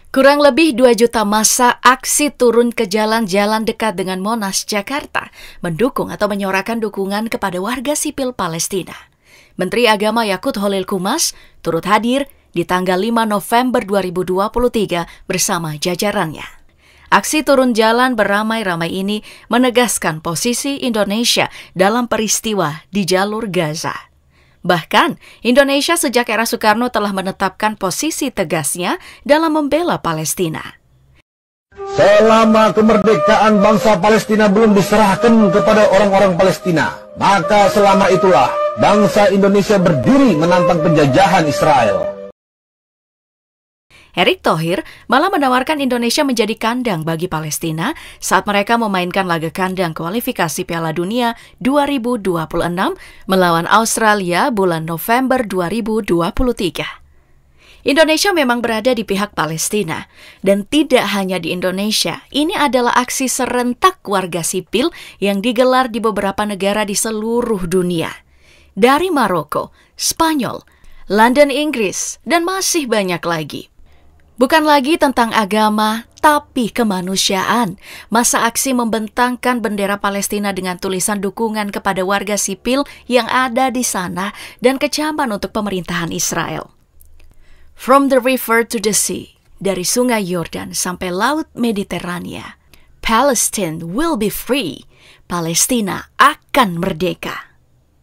Kurang lebih 2 juta massa aksi turun ke jalan-jalan dekat dengan Monas, Jakarta, mendukung atau menyuarakan dukungan kepada warga sipil Palestina. Menteri Agama Yakut Holil Qumas turut hadir di tanggal 5 November 2023 bersama jajarannya. Aksi turun jalan beramai-ramai ini menegaskan posisi Indonesia dalam peristiwa di jalur Gaza. Bahkan, Indonesia sejak era Soekarno telah menetapkan posisi tegasnya dalam membela Palestina. Selama kemerdekaan bangsa Palestina belum diserahkan kepada orang-orang Palestina, maka selama itulah bangsa Indonesia berdiri menantang penjajahan Israel. Erick Thohir malah menawarkan Indonesia menjadi kandang bagi Palestina saat mereka memainkan laga kandang kualifikasi Piala Dunia 2026 melawan Australia bulan November 2023. Indonesia memang berada di pihak Palestina, dan tidak hanya di Indonesia, ini adalah aksi serentak warga sipil yang digelar di beberapa negara di seluruh dunia. Dari Maroko, Spanyol, London, Inggris, dan masih banyak lagi. Bukan lagi tentang agama, tapi kemanusiaan. Masa aksi membentangkan bendera Palestina dengan tulisan dukungan kepada warga sipil yang ada di sana dan kecaman untuk pemerintahan Israel. From the river to the sea, dari sungai Yordan sampai laut Mediterania, Palestine will be free. Palestina akan merdeka.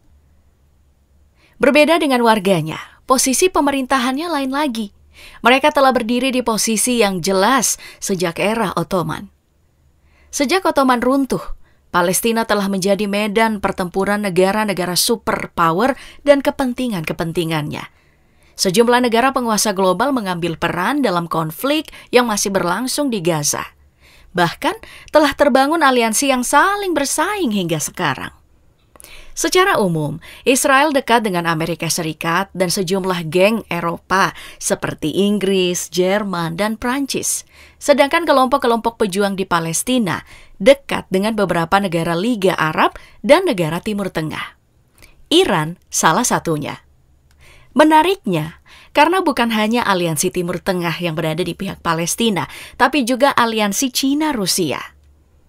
Berbeda dengan warganya, posisi pemerintahannya lain lagi. Mereka telah berdiri di posisi yang jelas sejak era Ottoman. Sejak Ottoman runtuh, Palestina telah menjadi medan pertempuran negara-negara superpower dan kepentingan-kepentingannya. Sejumlah negara penguasa global mengambil peran dalam konflik yang masih berlangsung di Gaza. Bahkan telah terbangun aliansi yang saling bersaing hingga sekarang. Secara umum, Israel dekat dengan Amerika Serikat dan sejumlah geng Eropa seperti Inggris, Jerman, dan Prancis. Sedangkan kelompok-kelompok pejuang di Palestina dekat dengan beberapa negara Liga Arab dan negara Timur Tengah. Iran salah satunya. Menariknya, karena bukan hanya aliansi Timur Tengah yang berada di pihak Palestina, tapi juga aliansi Cina-Rusia.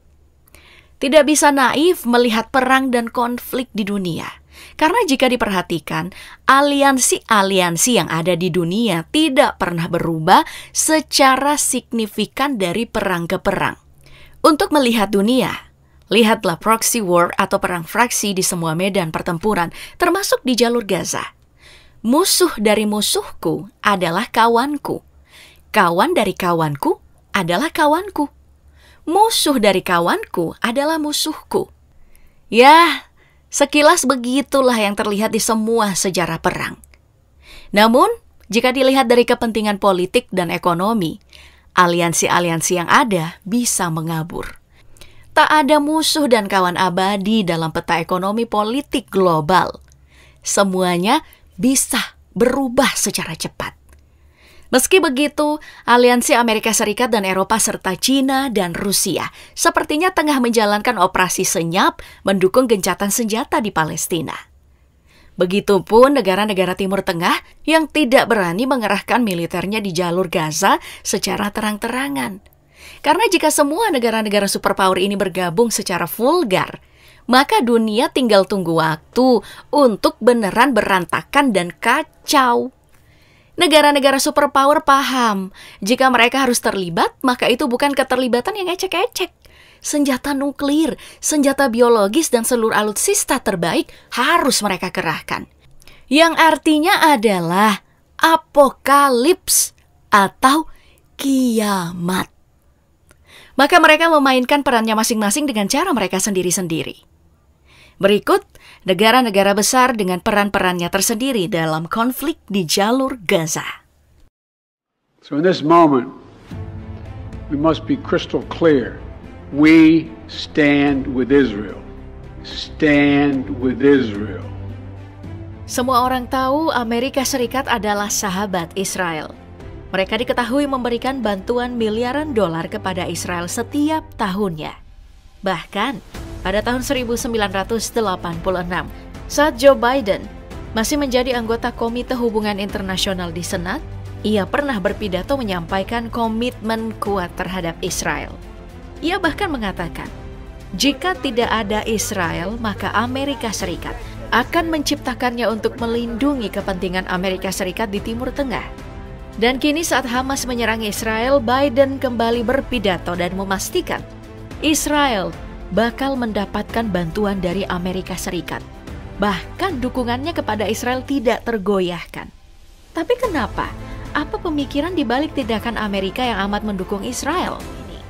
Tidak bisa naif melihat perang dan konflik di dunia. Karena jika diperhatikan, aliansi-aliansi yang ada di dunia tidak pernah berubah secara signifikan dari perang ke perang. Untuk melihat dunia, lihatlah proxy war atau perang fraksi di semua medan pertempuran, termasuk di jalur Gaza. Musuh dari musuhku adalah kawanku. Kawan dari kawanku adalah kawanku. Musuh dari kawanku adalah musuhku. Ya, sekilas begitulah yang terlihat di semua sejarah perang. Namun, jika dilihat dari kepentingan politik dan ekonomi, aliansi-aliansi yang ada bisa mengabur. Tak ada musuh dan kawan abadi dalam peta ekonomi politik global. Semuanya bisa berubah secara cepat. Meski begitu, aliansi Amerika Serikat dan Eropa serta Cina dan Rusia sepertinya tengah menjalankan operasi senyap mendukung gencatan senjata di Palestina. Begitupun negara-negara Timur Tengah yang tidak berani mengerahkan militernya di jalur Gaza secara terang-terangan. Karena jika semua negara-negara superpower ini bergabung secara vulgar, maka dunia tinggal tunggu waktu untuk beneran berantakan dan kacau. Negara-negara superpower paham, jika mereka harus terlibat, maka itu bukan keterlibatan yang ecek-ecek. Senjata nuklir, senjata biologis, dan seluruh alutsista terbaik harus mereka kerahkan. Yang artinya adalah apokalips atau kiamat. Maka mereka memainkan perannya masing-masing dengan cara mereka sendiri-sendiri. Berikut, negara-negara besar dengan peran-perannya tersendiri dalam konflik di jalur Gaza. So in this moment, we must be crystal clear. We stand with Israel. Stand with Israel. Semua orang tahu Amerika Serikat adalah sahabat Israel. Mereka diketahui memberikan bantuan miliaran dolar kepada Israel setiap tahunnya. Bahkan, pada tahun 1986, saat Joe Biden masih menjadi anggota Komite Hubungan Internasional di Senat, ia pernah berpidato menyampaikan komitmen kuat terhadap Israel. Ia bahkan mengatakan, jika tidak ada Israel, maka Amerika Serikat akan menciptakannya untuk melindungi kepentingan Amerika Serikat di Timur Tengah. Dan kini saat Hamas menyerang Israel, Biden kembali berpidato dan memastikan Israel bakal mendapatkan bantuan dari Amerika Serikat. Bahkan dukungannya kepada Israel tidak tergoyahkan. Tapi kenapa? Apa pemikiran di balik tindakan Amerika yang amat mendukung Israel?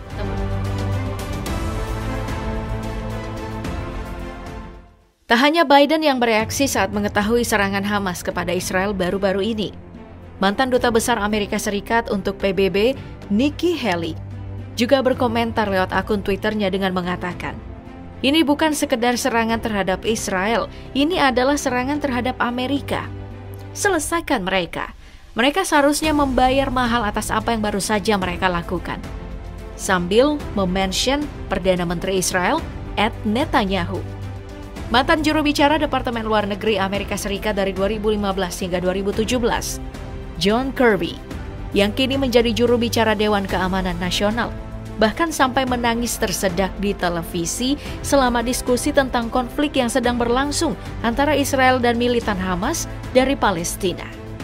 Tak hanya Biden yang bereaksi saat mengetahui serangan Hamas kepada Israel baru-baru ini. Mantan Duta Besar Amerika Serikat untuk PBB, Nikki Haley, juga berkomentar lewat akun Twitternya dengan mengatakan, ini bukan sekedar serangan terhadap Israel, ini adalah serangan terhadap Amerika. Selesaikan mereka. Mereka seharusnya membayar mahal atas apa yang baru saja mereka lakukan. Sambil memention Perdana Menteri Israel, Netanyahu. Mantan juru bicara Departemen Luar Negeri Amerika Serikat dari 2015 hingga 2017, John Kirby, yang kini menjadi juru bicara Dewan Keamanan Nasional, bahkan sampai menangis tersedak di televisi selama diskusi tentang konflik yang sedang berlangsung antara Israel dan militan Hamas dari Palestina.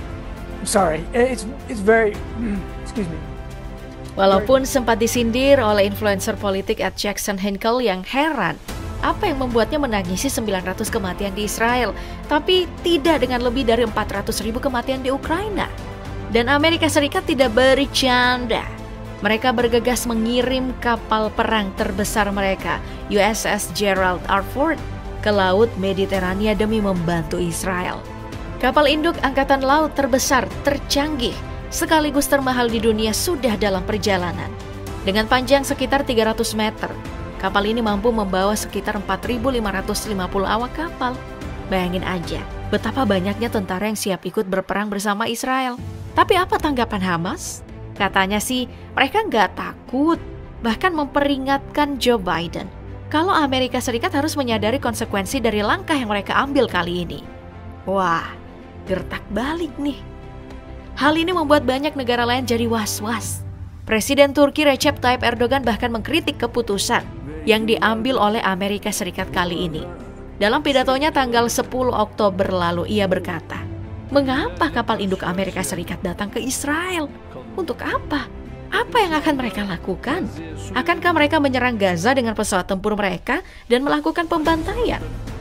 Walaupun sempat disindir oleh influencer politik @Jackson Hinkle yang heran apa yang membuatnya menangisi 900 kematian di Israel, tapi tidak dengan lebih dari 400.000 kematian di Ukraina. Dan Amerika Serikat tidak bercanda. Mereka bergegas mengirim kapal perang terbesar mereka, USS Gerald R. Ford, ke Laut Mediterania demi membantu Israel. Kapal induk Angkatan Laut terbesar, tercanggih, sekaligus termahal di dunia sudah dalam perjalanan. Dengan panjang sekitar 300 meter, kapal ini mampu membawa sekitar 4.550 awak kapal. Bayangin aja, betapa banyaknya tentara yang siap ikut berperang bersama Israel. Tapi apa tanggapan Hamas? Katanya sih, mereka nggak takut, bahkan memperingatkan Joe Biden kalau Amerika Serikat harus menyadari konsekuensi dari langkah yang mereka ambil kali ini. Wah, gertak balik nih. Hal ini membuat banyak negara lain jadi was-was. Presiden Turki Recep Tayyip Erdogan bahkan mengkritik keputusan yang diambil oleh Amerika Serikat kali ini. Dalam pidatonya tanggal 10 Oktober lalu, ia berkata, mengapa kapal induk Amerika Serikat datang ke Israel? Untuk apa? Apa yang akan mereka lakukan? Akankah mereka menyerang Gaza dengan pesawat tempur mereka dan melakukan pembantaian?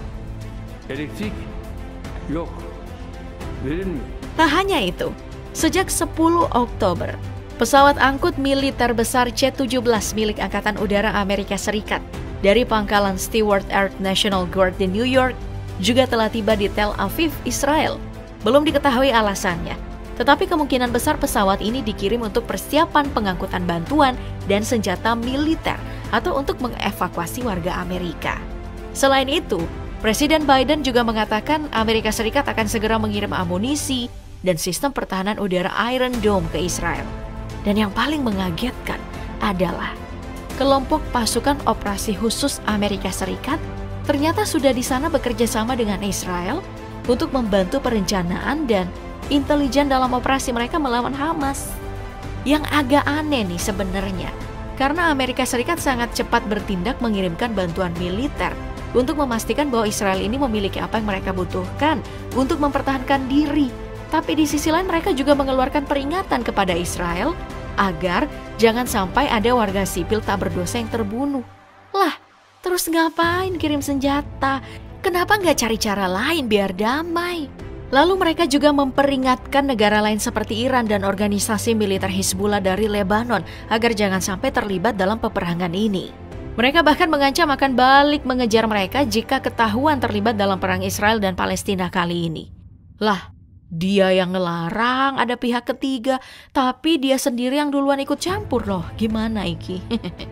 Tak hanya itu, sejak 10 Oktober, pesawat angkut militer besar C-17 milik Angkatan Udara Amerika Serikat dari pangkalan Stewart Air National Guard di New York juga telah tiba di Tel Aviv, Israel. Belum diketahui alasannya, tetapi kemungkinan besar pesawat ini dikirim untuk persiapan pengangkutan bantuan dan senjata militer atau untuk mengevakuasi warga Amerika. Selain itu, Presiden Biden juga mengatakan Amerika Serikat akan segera mengirim amunisi dan sistem pertahanan udara Iron Dome ke Israel. Dan yang paling mengagetkan adalah kelompok pasukan operasi khusus Amerika Serikat ternyata sudah di sana bekerja sama dengan Israel untuk membantu perencanaan dan intelijen dalam operasi mereka melawan Hamas. Yang agak aneh nih sebenarnya, karena Amerika Serikat sangat cepat bertindak mengirimkan bantuan militer untuk memastikan bahwa Israel ini memiliki apa yang mereka butuhkan untuk mempertahankan diri. Tapi di sisi lain mereka juga mengeluarkan peringatan kepada Israel agar jangan sampai ada warga sipil tak berdosa yang terbunuh. Lah, terus ngapain kirim senjata? Kenapa nggak cari cara lain biar damai? Lalu mereka juga memperingatkan negara lain seperti Iran dan organisasi militer Hizbullah dari Lebanon agar jangan sampai terlibat dalam peperangan ini. Mereka bahkan mengancam akan balik mengejar mereka jika ketahuan terlibat dalam perang Israel dan Palestina kali ini. Lah, dia yang ngelarang ada pihak ketiga, tapi dia sendiri yang duluan ikut campur loh. Gimana iki?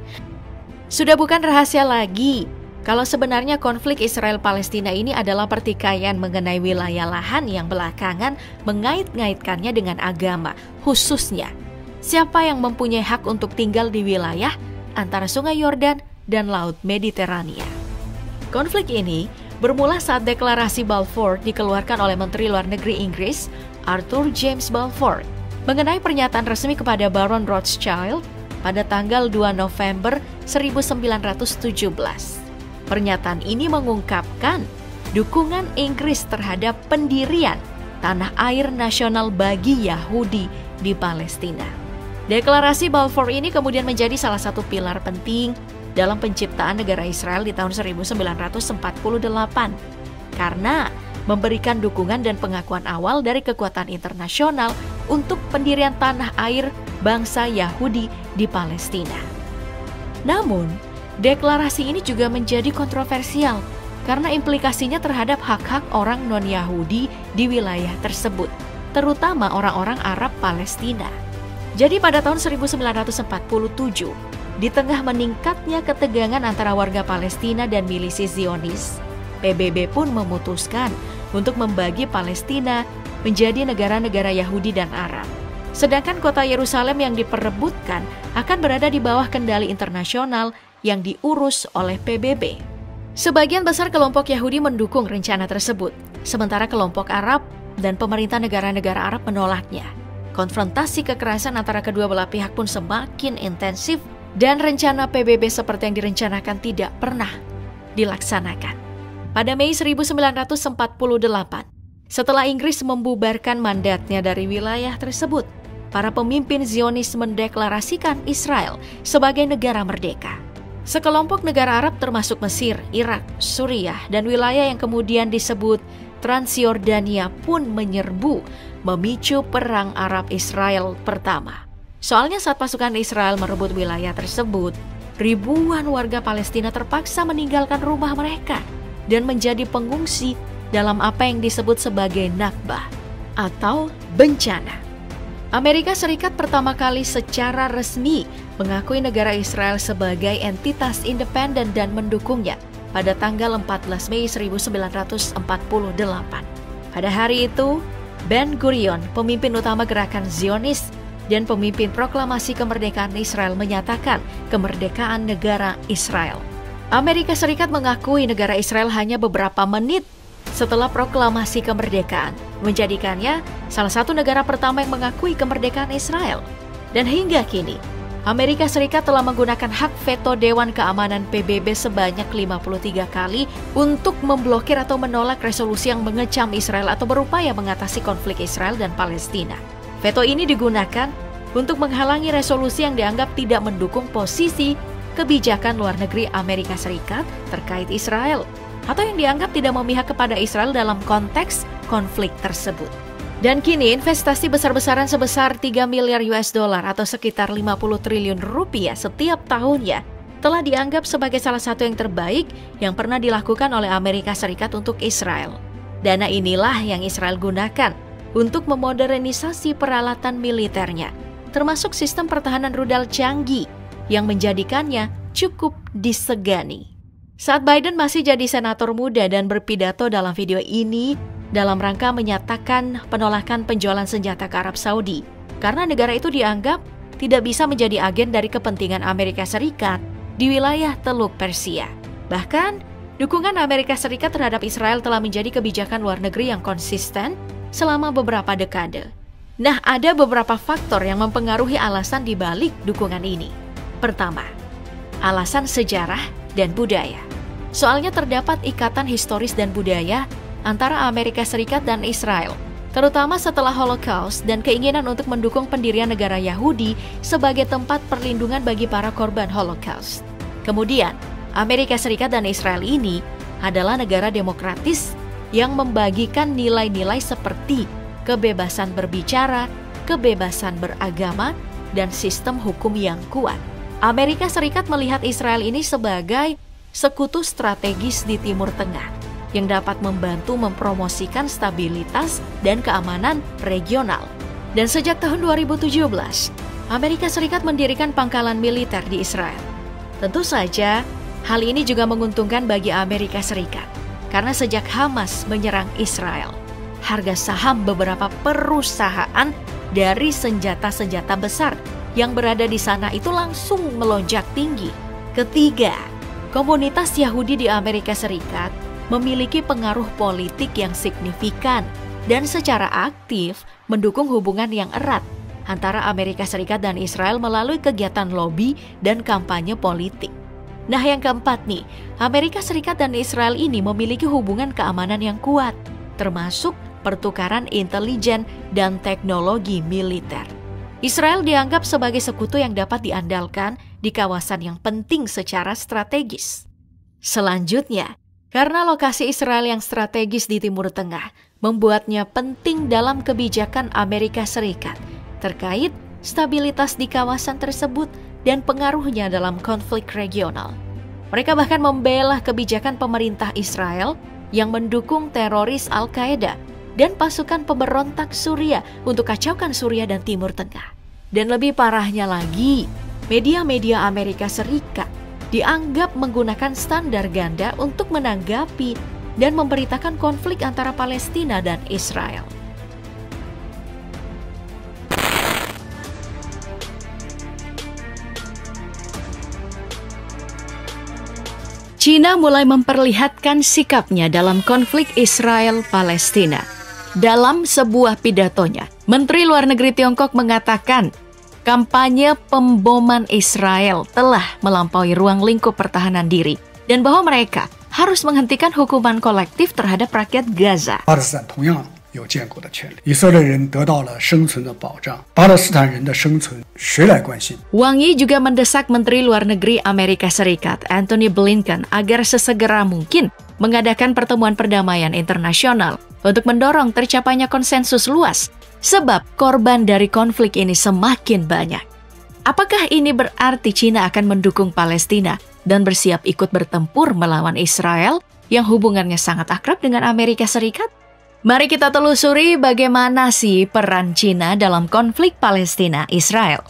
Sudah bukan rahasia lagi kalau sebenarnya konflik Israel-Palestina ini adalah pertikaian mengenai wilayah lahan yang belakangan mengait-ngaitkannya dengan agama, khususnya siapa yang mempunyai hak untuk tinggal di wilayah antara Sungai Yordan dan Laut Mediterania. Konflik ini bermula saat deklarasi Balfour dikeluarkan oleh Menteri Luar Negeri Inggris, Arthur James Balfour. mengenai pernyataan resmi kepada Baron Rothschild pada tanggal 2 November 1917. Pernyataan ini mengungkapkan dukungan Inggris terhadap pendirian tanah air nasional bagi Yahudi di Palestina. Deklarasi Balfour ini kemudian menjadi salah satu pilar penting dalam penciptaan negara Israel di tahun 1948 karena memberikan dukungan dan pengakuan awal dari kekuatan internasional untuk pendirian tanah air bangsa Yahudi di Palestina. Namun, deklarasi ini juga menjadi kontroversial karena implikasinya terhadap hak-hak orang non-Yahudi di wilayah tersebut, terutama orang-orang Arab Palestina. Jadi pada tahun 1947, di tengah meningkatnya ketegangan antara warga Palestina dan milisi Zionis, PBB pun memutuskan untuk membagi Palestina menjadi negara-negara Yahudi dan Arab. Sedangkan kota Yerusalem yang diperebutkan akan berada di bawah kendali internasional yang diurus oleh PBB. Sebagian besar kelompok Yahudi mendukung rencana tersebut, sementara kelompok Arab dan pemerintah negara-negara Arab menolaknya. Konfrontasi kekerasan antara kedua belah pihak pun semakin intensif dan rencana PBB seperti yang direncanakan tidak pernah dilaksanakan. Pada Mei 1948, setelah Inggris membubarkan mandatnya dari wilayah tersebut, para pemimpin Zionis mendeklarasikan Israel sebagai negara merdeka. Sekelompok negara Arab termasuk Mesir, Irak, Suriah, dan wilayah yang kemudian disebut Transjordania pun menyerbu, memicu Perang Arab-Israel pertama. Soalnya saat pasukan Israel merebut wilayah tersebut, ribuan warga Palestina terpaksa meninggalkan rumah mereka dan menjadi pengungsi dalam apa yang disebut sebagai Nakbah atau bencana. Amerika Serikat pertama kali secara resmi mengakui negara Israel sebagai entitas independen dan mendukungnya pada tanggal 14 Mei 1948. Pada hari itu, Ben-Gurion, pemimpin utama gerakan Zionis dan pemimpin proklamasi kemerdekaan Israel, menyatakan kemerdekaan negara Israel. Amerika Serikat mengakui negara Israel hanya beberapa menit setelah proklamasi kemerdekaan, menjadikannya salah satu negara pertama yang mengakui kemerdekaan Israel. Dan hingga kini, Amerika Serikat telah menggunakan hak veto Dewan Keamanan PBB sebanyak 53 kali untuk memblokir atau menolak resolusi yang mengecam Israel atau berupaya mengatasi konflik Israel dan Palestina. Veto ini digunakan untuk menghalangi resolusi yang dianggap tidak mendukung posisi kebijakan luar negeri Amerika Serikat terkait Israel, atau yang dianggap tidak memihak kepada Israel dalam konteks konflik tersebut. Dan kini investasi besar-besaran sebesar 3 miliar US dollar atau sekitar 50 triliun rupiah setiap tahunnya telah dianggap sebagai salah satu yang terbaik yang pernah dilakukan oleh Amerika Serikat untuk Israel. Dana inilah yang Israel gunakan untuk memodernisasi peralatan militernya, termasuk sistem pertahanan rudal canggih yang menjadikannya cukup disegani. Saat Biden masih jadi senator muda dan berpidato dalam video ini dalam rangka menyatakan penolakan penjualan senjata ke Arab Saudi karena negara itu dianggap tidak bisa menjadi agen dari kepentingan Amerika Serikat di wilayah Teluk Persia. Bahkan, dukungan Amerika Serikat terhadap Israel telah menjadi kebijakan luar negeri yang konsisten selama beberapa dekade. Nah, ada beberapa faktor yang mempengaruhi alasan di balik dukungan ini. Pertama, alasan sejarah dan budaya. Soalnya terdapat ikatan historis dan budaya antara Amerika Serikat dan Israel, terutama setelah Holocaust dan keinginan untuk mendukung pendirian negara Yahudi sebagai tempat perlindungan bagi para korban Holocaust. Kemudian, Amerika Serikat dan Israel ini adalah negara demokratis yang membagikan nilai-nilai seperti kebebasan berbicara, kebebasan beragama, dan sistem hukum yang kuat. Amerika Serikat melihat Israel ini sebagai sekutu strategis di Timur Tengah yang dapat membantu mempromosikan stabilitas dan keamanan regional. Dan sejak tahun 2017, Amerika Serikat mendirikan pangkalan militer di Israel. Tentu saja, hal ini juga menguntungkan bagi Amerika Serikat, karena sejak Hamas menyerang Israel, harga saham beberapa perusahaan dari senjata-senjata besar yang berada di sana itu langsung melonjak tinggi. Ketiga, komunitas Yahudi di Amerika Serikat memiliki pengaruh politik yang signifikan dan secara aktif mendukung hubungan yang erat antara Amerika Serikat dan Israel melalui kegiatan lobi dan kampanye politik. Nah, yang keempat nih, Amerika Serikat dan Israel ini memiliki hubungan keamanan yang kuat, termasuk pertukaran intelijen dan teknologi militer. Israel dianggap sebagai sekutu yang dapat diandalkan di kawasan yang penting secara strategis. Selanjutnya, karena lokasi Israel yang strategis di Timur Tengah membuatnya penting dalam kebijakan Amerika Serikat terkait stabilitas di kawasan tersebut dan pengaruhnya dalam konflik regional. Mereka bahkan membela kebijakan pemerintah Israel yang mendukung teroris Al-Qaeda dan pasukan pemberontak Suriah untuk kacaukan Suriah dan Timur Tengah. Dan lebih parahnya lagi, media-media Amerika Serikat dianggap menggunakan standar ganda untuk menanggapi dan memberitakan konflik antara Palestina dan Israel. China mulai memperlihatkan sikapnya dalam konflik Israel-Palestina. Dalam sebuah pidatonya, Menteri Luar Negeri Tiongkok mengatakan kampanye pemboman Israel telah melampaui ruang lingkup pertahanan diri dan bahwa mereka harus menghentikan hukuman kolektif terhadap rakyat Gaza. 有建国的权利，以色列人得到了生存的保障，巴勒斯坦人的生存谁来关心？ Wang Yi juga mendesak Menteri Luar Negeri Amerika Serikat Antony Blinken agar sesegera mungkin mengadakan pertemuan perdamaian internasional untuk mendorong tercapainya konsensus luas, sebab korban dari konflik ini semakin banyak. Apakah ini berarti China akan mendukung Palestina dan bersiap ikut bertempur melawan Israel yang hubungannya sangat akrab dengan Amerika Serikat? Mari kita telusuri bagaimana sih peran China dalam konflik Palestina-Israel.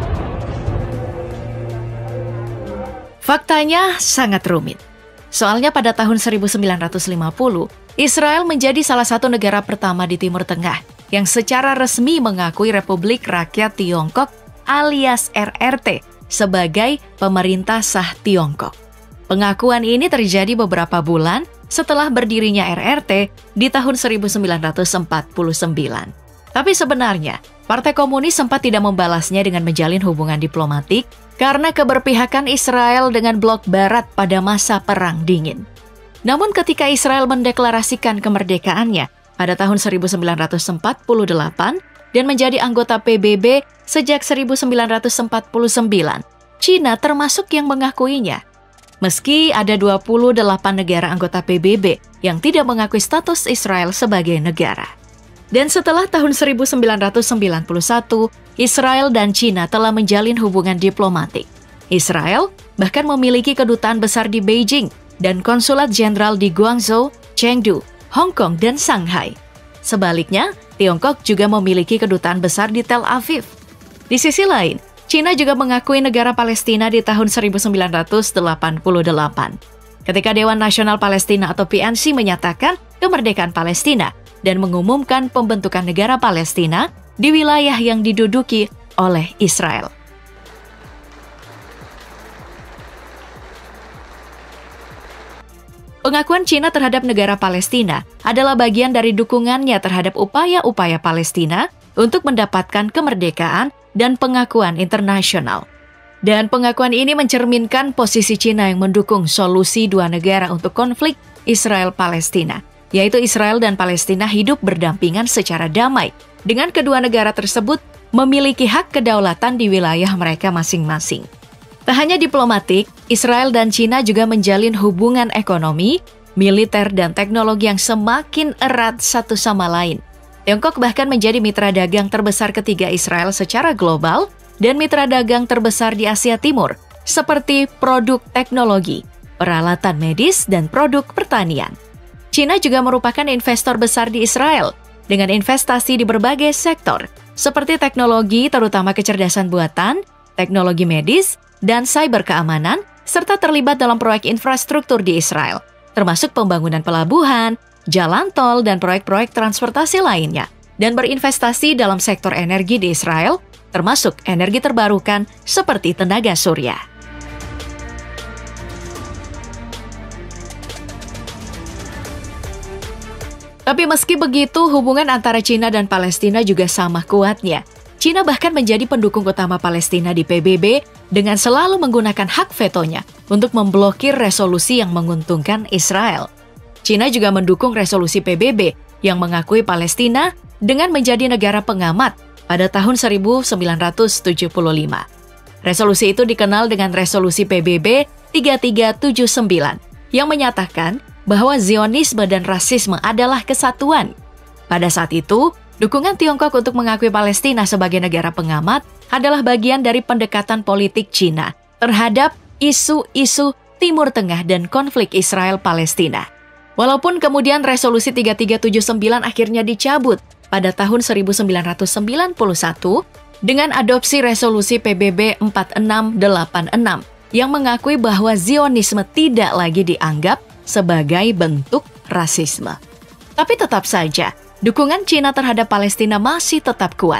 Faktanya sangat rumit. Soalnya pada tahun 1950, Israel menjadi salah satu negara pertama di Timur Tengah yang secara resmi mengakui Republik Rakyat Tiongkok alias RRT sebagai pemerintah sah Tiongkok. Pengakuan ini terjadi beberapa bulan setelah berdirinya RRT di tahun 1949. Tapi sebenarnya, Partai Komunis sempat tidak membalasnya dengan menjalin hubungan diplomatik karena keberpihakan Israel dengan blok Barat pada masa Perang Dingin. Namun ketika Israel mendeklarasikan kemerdekaannya pada tahun 1948 dan menjadi anggota PBB sejak 1949, China termasuk yang mengakuinya. Meski ada 28 negara anggota PBB yang tidak mengakui status Israel sebagai negara. Dan setelah tahun 1991, Israel dan China telah menjalin hubungan diplomatik. Israel bahkan memiliki kedutaan besar di Beijing dan konsulat jenderal di Guangzhou, Chengdu, Hong Kong, dan Shanghai. Sebaliknya, Tiongkok juga memiliki kedutaan besar di Tel Aviv. Di sisi lain, China juga mengakui negara Palestina di tahun 1988, ketika Dewan Nasional Palestina atau PNC menyatakan kemerdekaan Palestina dan mengumumkan pembentukan negara Palestina di wilayah yang diduduki oleh Israel. Pengakuan China terhadap negara Palestina adalah bagian dari dukungannya terhadap upaya-upaya Palestina untuk mendapatkan kemerdekaan dan pengakuan internasional. Dan pengakuan ini mencerminkan posisi China yang mendukung solusi dua negara untuk konflik Israel-Palestina, yaitu Israel dan Palestina hidup berdampingan secara damai, dengan kedua negara tersebut memiliki hak kedaulatan di wilayah mereka masing-masing. Tak hanya diplomatik, Israel dan China juga menjalin hubungan ekonomi, militer, dan teknologi yang semakin erat satu sama lain. Tiongkok bahkan menjadi mitra dagang terbesar ketiga Israel secara global dan mitra dagang terbesar di Asia Timur, seperti produk teknologi, peralatan medis, dan produk pertanian. China juga merupakan investor besar di Israel, dengan investasi di berbagai sektor, seperti teknologi terutama kecerdasan buatan, teknologi medis, dan cyber keamanan, serta terlibat dalam proyek infrastruktur di Israel, termasuk pembangunan pelabuhan, jalan tol, dan proyek-proyek transportasi lainnya, dan berinvestasi dalam sektor energi di Israel, termasuk energi terbarukan seperti tenaga surya. Tapi meski begitu, hubungan antara China dan Palestina juga sama kuatnya. Cina bahkan menjadi pendukung utama Palestina di PBB dengan selalu menggunakan hak vetonya untuk memblokir resolusi yang menguntungkan Israel. Cina juga mendukung resolusi PBB yang mengakui Palestina dengan menjadi negara pengamat pada tahun 1975. Resolusi itu dikenal dengan Resolusi PBB 3379 yang menyatakan bahwa Zionisme dan rasisme adalah kesatuan. Pada saat itu, dukungan Tiongkok untuk mengakui Palestina sebagai negara pengamat adalah bagian dari pendekatan politik Cina terhadap isu-isu Timur Tengah dan konflik Israel-Palestina. Walaupun kemudian Resolusi 3379 akhirnya dicabut pada tahun 1991 dengan adopsi Resolusi PBB 4686 yang mengakui bahwa Zionisme tidak lagi dianggap sebagai bentuk rasisme. Tapi tetap saja, dukungan Cina terhadap Palestina masih tetap kuat.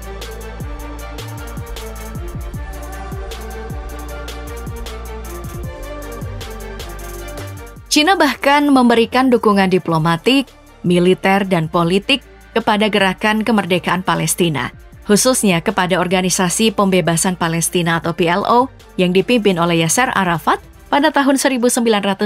Cina bahkan memberikan dukungan diplomatik, militer, dan politik kepada gerakan kemerdekaan Palestina, khususnya kepada Organisasi Pembebasan Palestina atau PLO yang dipimpin oleh Yasser Arafat pada tahun 1965.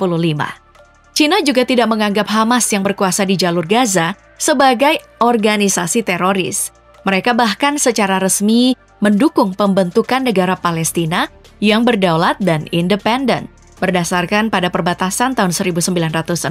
Cina juga tidak menganggap Hamas yang berkuasa di jalur Gaza sebagai organisasi teroris. Mereka bahkan secara resmi mendukung pembentukan negara Palestina yang berdaulat dan independen, berdasarkan pada perbatasan tahun 1967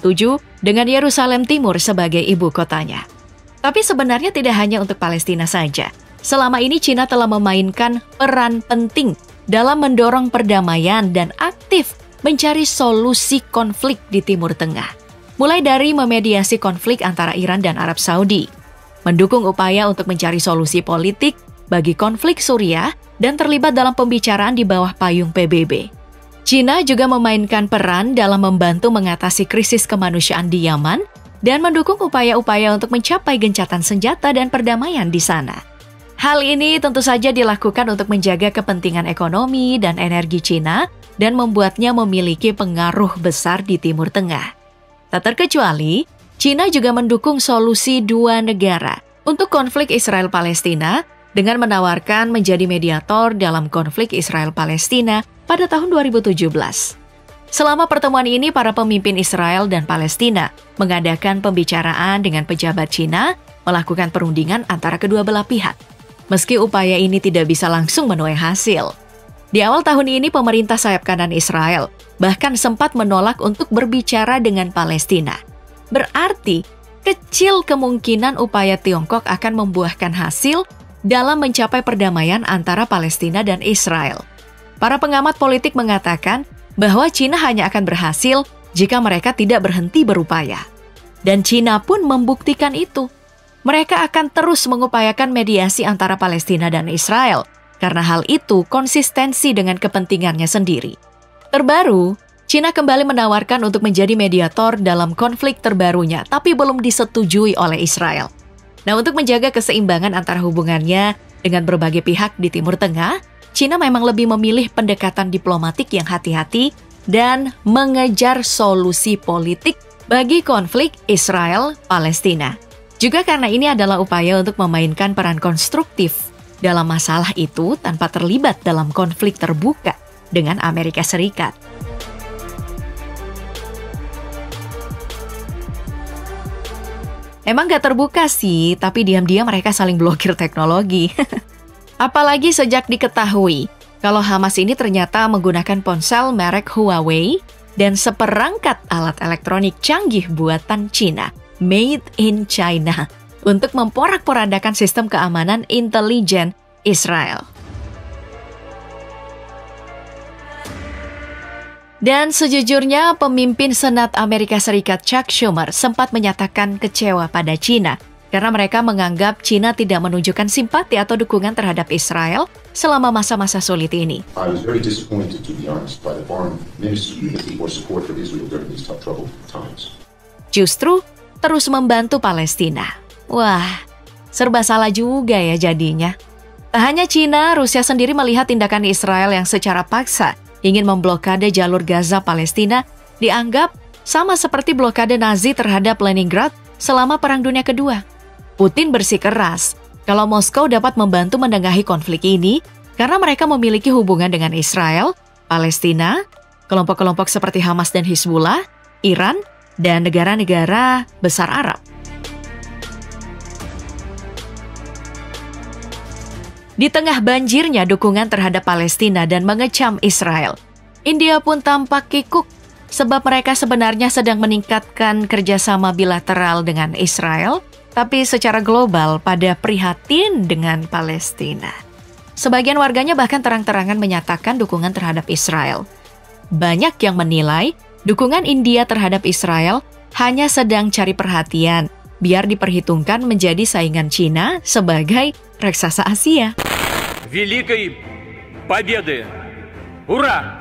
dengan Yerusalem Timur sebagai ibu kotanya. Tapi sebenarnya tidak hanya untuk Palestina saja. Selama ini Cina telah memainkan peran penting dalam mendorong perdamaian dan aktif mencari solusi konflik di Timur Tengah. Mulai dari memediasi konflik antara Iran dan Arab Saudi, mendukung upaya untuk mencari solusi politik bagi konflik Suriah, dan terlibat dalam pembicaraan di bawah payung PBB. Cina juga memainkan peran dalam membantu mengatasi krisis kemanusiaan di Yaman dan mendukung upaya-upaya untuk mencapai gencatan senjata dan perdamaian di sana. Hal ini tentu saja dilakukan untuk menjaga kepentingan ekonomi dan energi Cina dan membuatnya memiliki pengaruh besar di Timur Tengah. Tak terkecuali, Cina juga mendukung solusi dua negara untuk konflik Israel-Palestina dengan menawarkan menjadi mediator dalam konflik Israel-Palestina pada tahun 2017. Selama pertemuan ini, para pemimpin Israel dan Palestina mengadakan pembicaraan dengan pejabat Cina melakukan perundingan antara kedua belah pihak. Meski upaya ini tidak bisa langsung menuai hasil. Di awal tahun ini, pemerintah sayap kanan Israel bahkan sempat menolak untuk berbicara dengan Palestina. Berarti, kecil kemungkinan upaya Tiongkok akan membuahkan hasil dalam mencapai perdamaian antara Palestina dan Israel. Para pengamat politik mengatakan bahwa Cina hanya akan berhasil jika mereka tidak berhenti berupaya. Dan Cina pun membuktikan itu. Mereka akan terus mengupayakan mediasi antara Palestina dan Israel, karena hal itu konsistensi dengan kepentingannya sendiri. Terbaru, Cina kembali menawarkan untuk menjadi mediator dalam konflik terbarunya, tapi belum disetujui oleh Israel. Nah, untuk menjaga keseimbangan antara hubungannya dengan berbagai pihak di Timur Tengah, Cina memang lebih memilih pendekatan diplomatik yang hati-hati dan mengejar solusi politik bagi konflik Israel-Palestina. Juga karena ini adalah upaya untuk memainkan peran konstruktif dalam masalah itu tanpa terlibat dalam konflik terbuka dengan Amerika Serikat. Emang gak terbuka sih, tapi diam-diam mereka saling blokir teknologi. Apalagi sejak diketahui kalau Hamas ini ternyata menggunakan ponsel merek Huawei dan seperangkat alat elektronik canggih buatan Cina, made in China, untuk memporak-porandakan sistem keamanan intelijen Israel. Dan sejujurnya, pemimpin Senat Amerika Serikat Chuck Schumer sempat menyatakan kecewa pada Cina karena mereka menganggap Cina tidak menunjukkan simpati atau dukungan terhadap Israel selama masa-masa sulit ini. I was very disappointed, to be honest, by the foreign ministry for support for Israel during these troubled times. Justru terus membantu Palestina. Wah, serba salah juga ya jadinya. Tak hanya Cina, Rusia sendiri melihat tindakan Israel yang secara paksa ingin memblokade jalur Gaza Palestina dianggap sama seperti blokade Nazi terhadap Leningrad selama Perang Dunia Kedua. Putin bersikeras kalau Moskow dapat membantu menengahi konflik ini karena mereka memiliki hubungan dengan Israel, Palestina, kelompok-kelompok seperti Hamas dan Hizbullah, Iran, dan negara-negara besar Arab. Di tengah banjirnya dukungan terhadap Palestina dan mengecam Israel, India pun tampak kikuk sebab mereka sebenarnya sedang meningkatkan kerjasama bilateral dengan Israel, tapi secara global pada prihatin dengan Palestina. Sebagian warganya bahkan terang-terangan menyatakan dukungan terhadap Israel. Banyak yang menilai dukungan India terhadap Israel hanya sedang cari perhatian, biar diperhitungkan menjadi saingan Cina sebagai raksasa Asia. Великой Победы! Ура!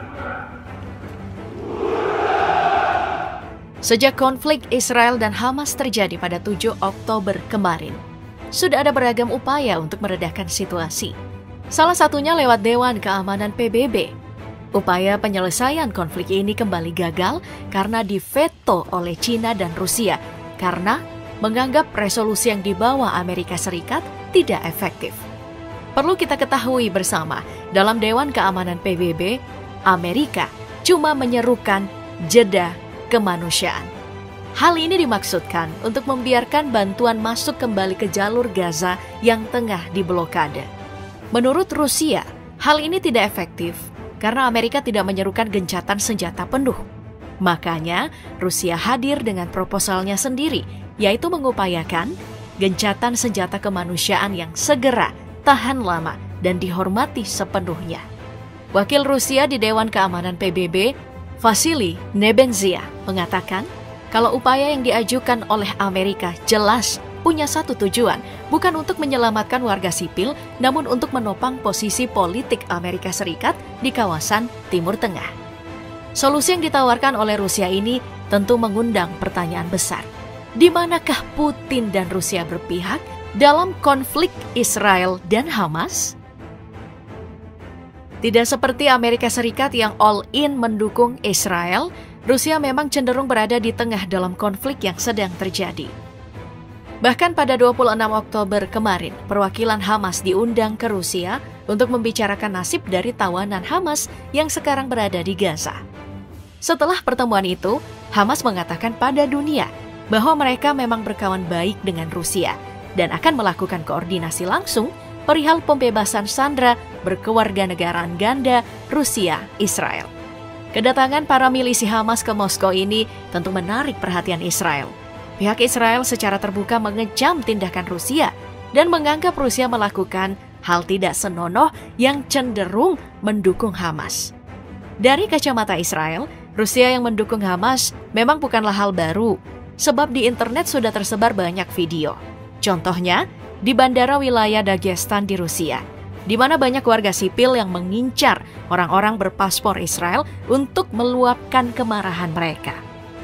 Sejak konflik Israel dan Hamas terjadi pada 7 Oktober kemarin, sudah ada beragam upaya untuk meredahkan situasi. Salah satunya lewat Dewan Keamanan PBB. Upaya penyelesaian konflik ini kembali gagal karena diveto oleh China dan Rusia karena menganggap resolusi yang dibawa Amerika Serikat tidak efektif. Perlu kita ketahui bersama, dalam Dewan Keamanan PBB, Amerika cuma menyerukan jeda kemanusiaan. Hal ini dimaksudkan untuk membiarkan bantuan masuk kembali ke jalur Gaza yang tengah diblokade. Menurut Rusia, hal ini tidak efektif karena Amerika tidak menyerukan gencatan senjata penuh. Makanya, Rusia hadir dengan proposalnya sendiri, yaitu mengupayakan gencatan senjata kemanusiaan yang segera, tahan lama, dan dihormati sepenuhnya. Wakil Rusia di Dewan Keamanan PBB, Vasily Nebenzia, mengatakan kalau upaya yang diajukan oleh Amerika jelas punya satu tujuan, bukan untuk menyelamatkan warga sipil, namun untuk menopang posisi politik Amerika Serikat di kawasan Timur Tengah. Solusi yang ditawarkan oleh Rusia ini tentu mengundang pertanyaan besar. Di manakah Putin dan Rusia berpihak dalam konflik Israel dan Hamas? Tidak seperti Amerika Serikat yang all-in mendukung Israel, Rusia memang cenderung berada di tengah dalam konflik yang sedang terjadi. Bahkan pada 26 Oktober kemarin, perwakilan Hamas diundang ke Rusia untuk membicarakan nasib dari tawanan Hamas yang sekarang berada di Gaza. Setelah pertemuan itu, Hamas mengatakan pada dunia bahwa mereka memang berkawan baik dengan Rusia dan akan melakukan koordinasi langsung perihal pembebasan sandera berkewarganegaraan ganda Rusia-Israel. Kedatangan para milisi Hamas ke Moskow ini tentu menarik perhatian Israel. Pihak Israel secara terbuka mengecam tindakan Rusia dan menganggap Rusia melakukan hal tidak senonoh yang cenderung mendukung Hamas. Dari kacamata Israel, Rusia yang mendukung Hamas memang bukanlah hal baru, sebab di internet sudah tersebar banyak video. Contohnya, di bandara wilayah Dagestan di Rusia, di mana banyak warga sipil yang mengincar orang-orang berpaspor Israel untuk meluapkan kemarahan mereka.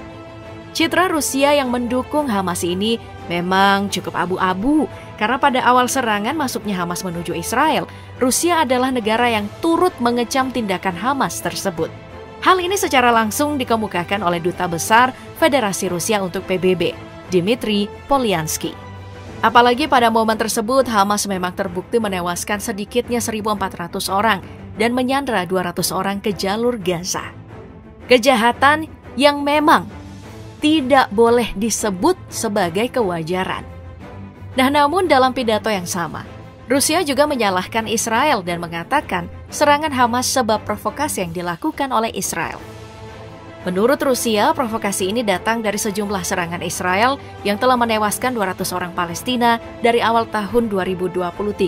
Citra Rusia yang mendukung Hamas ini memang cukup abu-abu, karena pada awal serangan masuknya Hamas menuju Israel, Rusia adalah negara yang turut mengecam tindakan Hamas tersebut. Hal ini secara langsung dikemukakan oleh Duta Besar Federasi Rusia untuk PBB, Dmitry Polyansky. Apalagi pada momen tersebut, Hamas memang terbukti menewaskan sedikitnya 1.400 orang dan menyandera 200 orang ke jalur Gaza. Kejahatan yang memang tidak boleh disebut sebagai kewajaran. Nah, namun dalam pidato yang sama, Rusia juga menyalahkan Israel dan mengatakan serangan Hamas sebab provokasi yang dilakukan oleh Israel. Menurut Rusia, provokasi ini datang dari sejumlah serangan Israel yang telah menewaskan 200 orang Palestina dari awal tahun 2023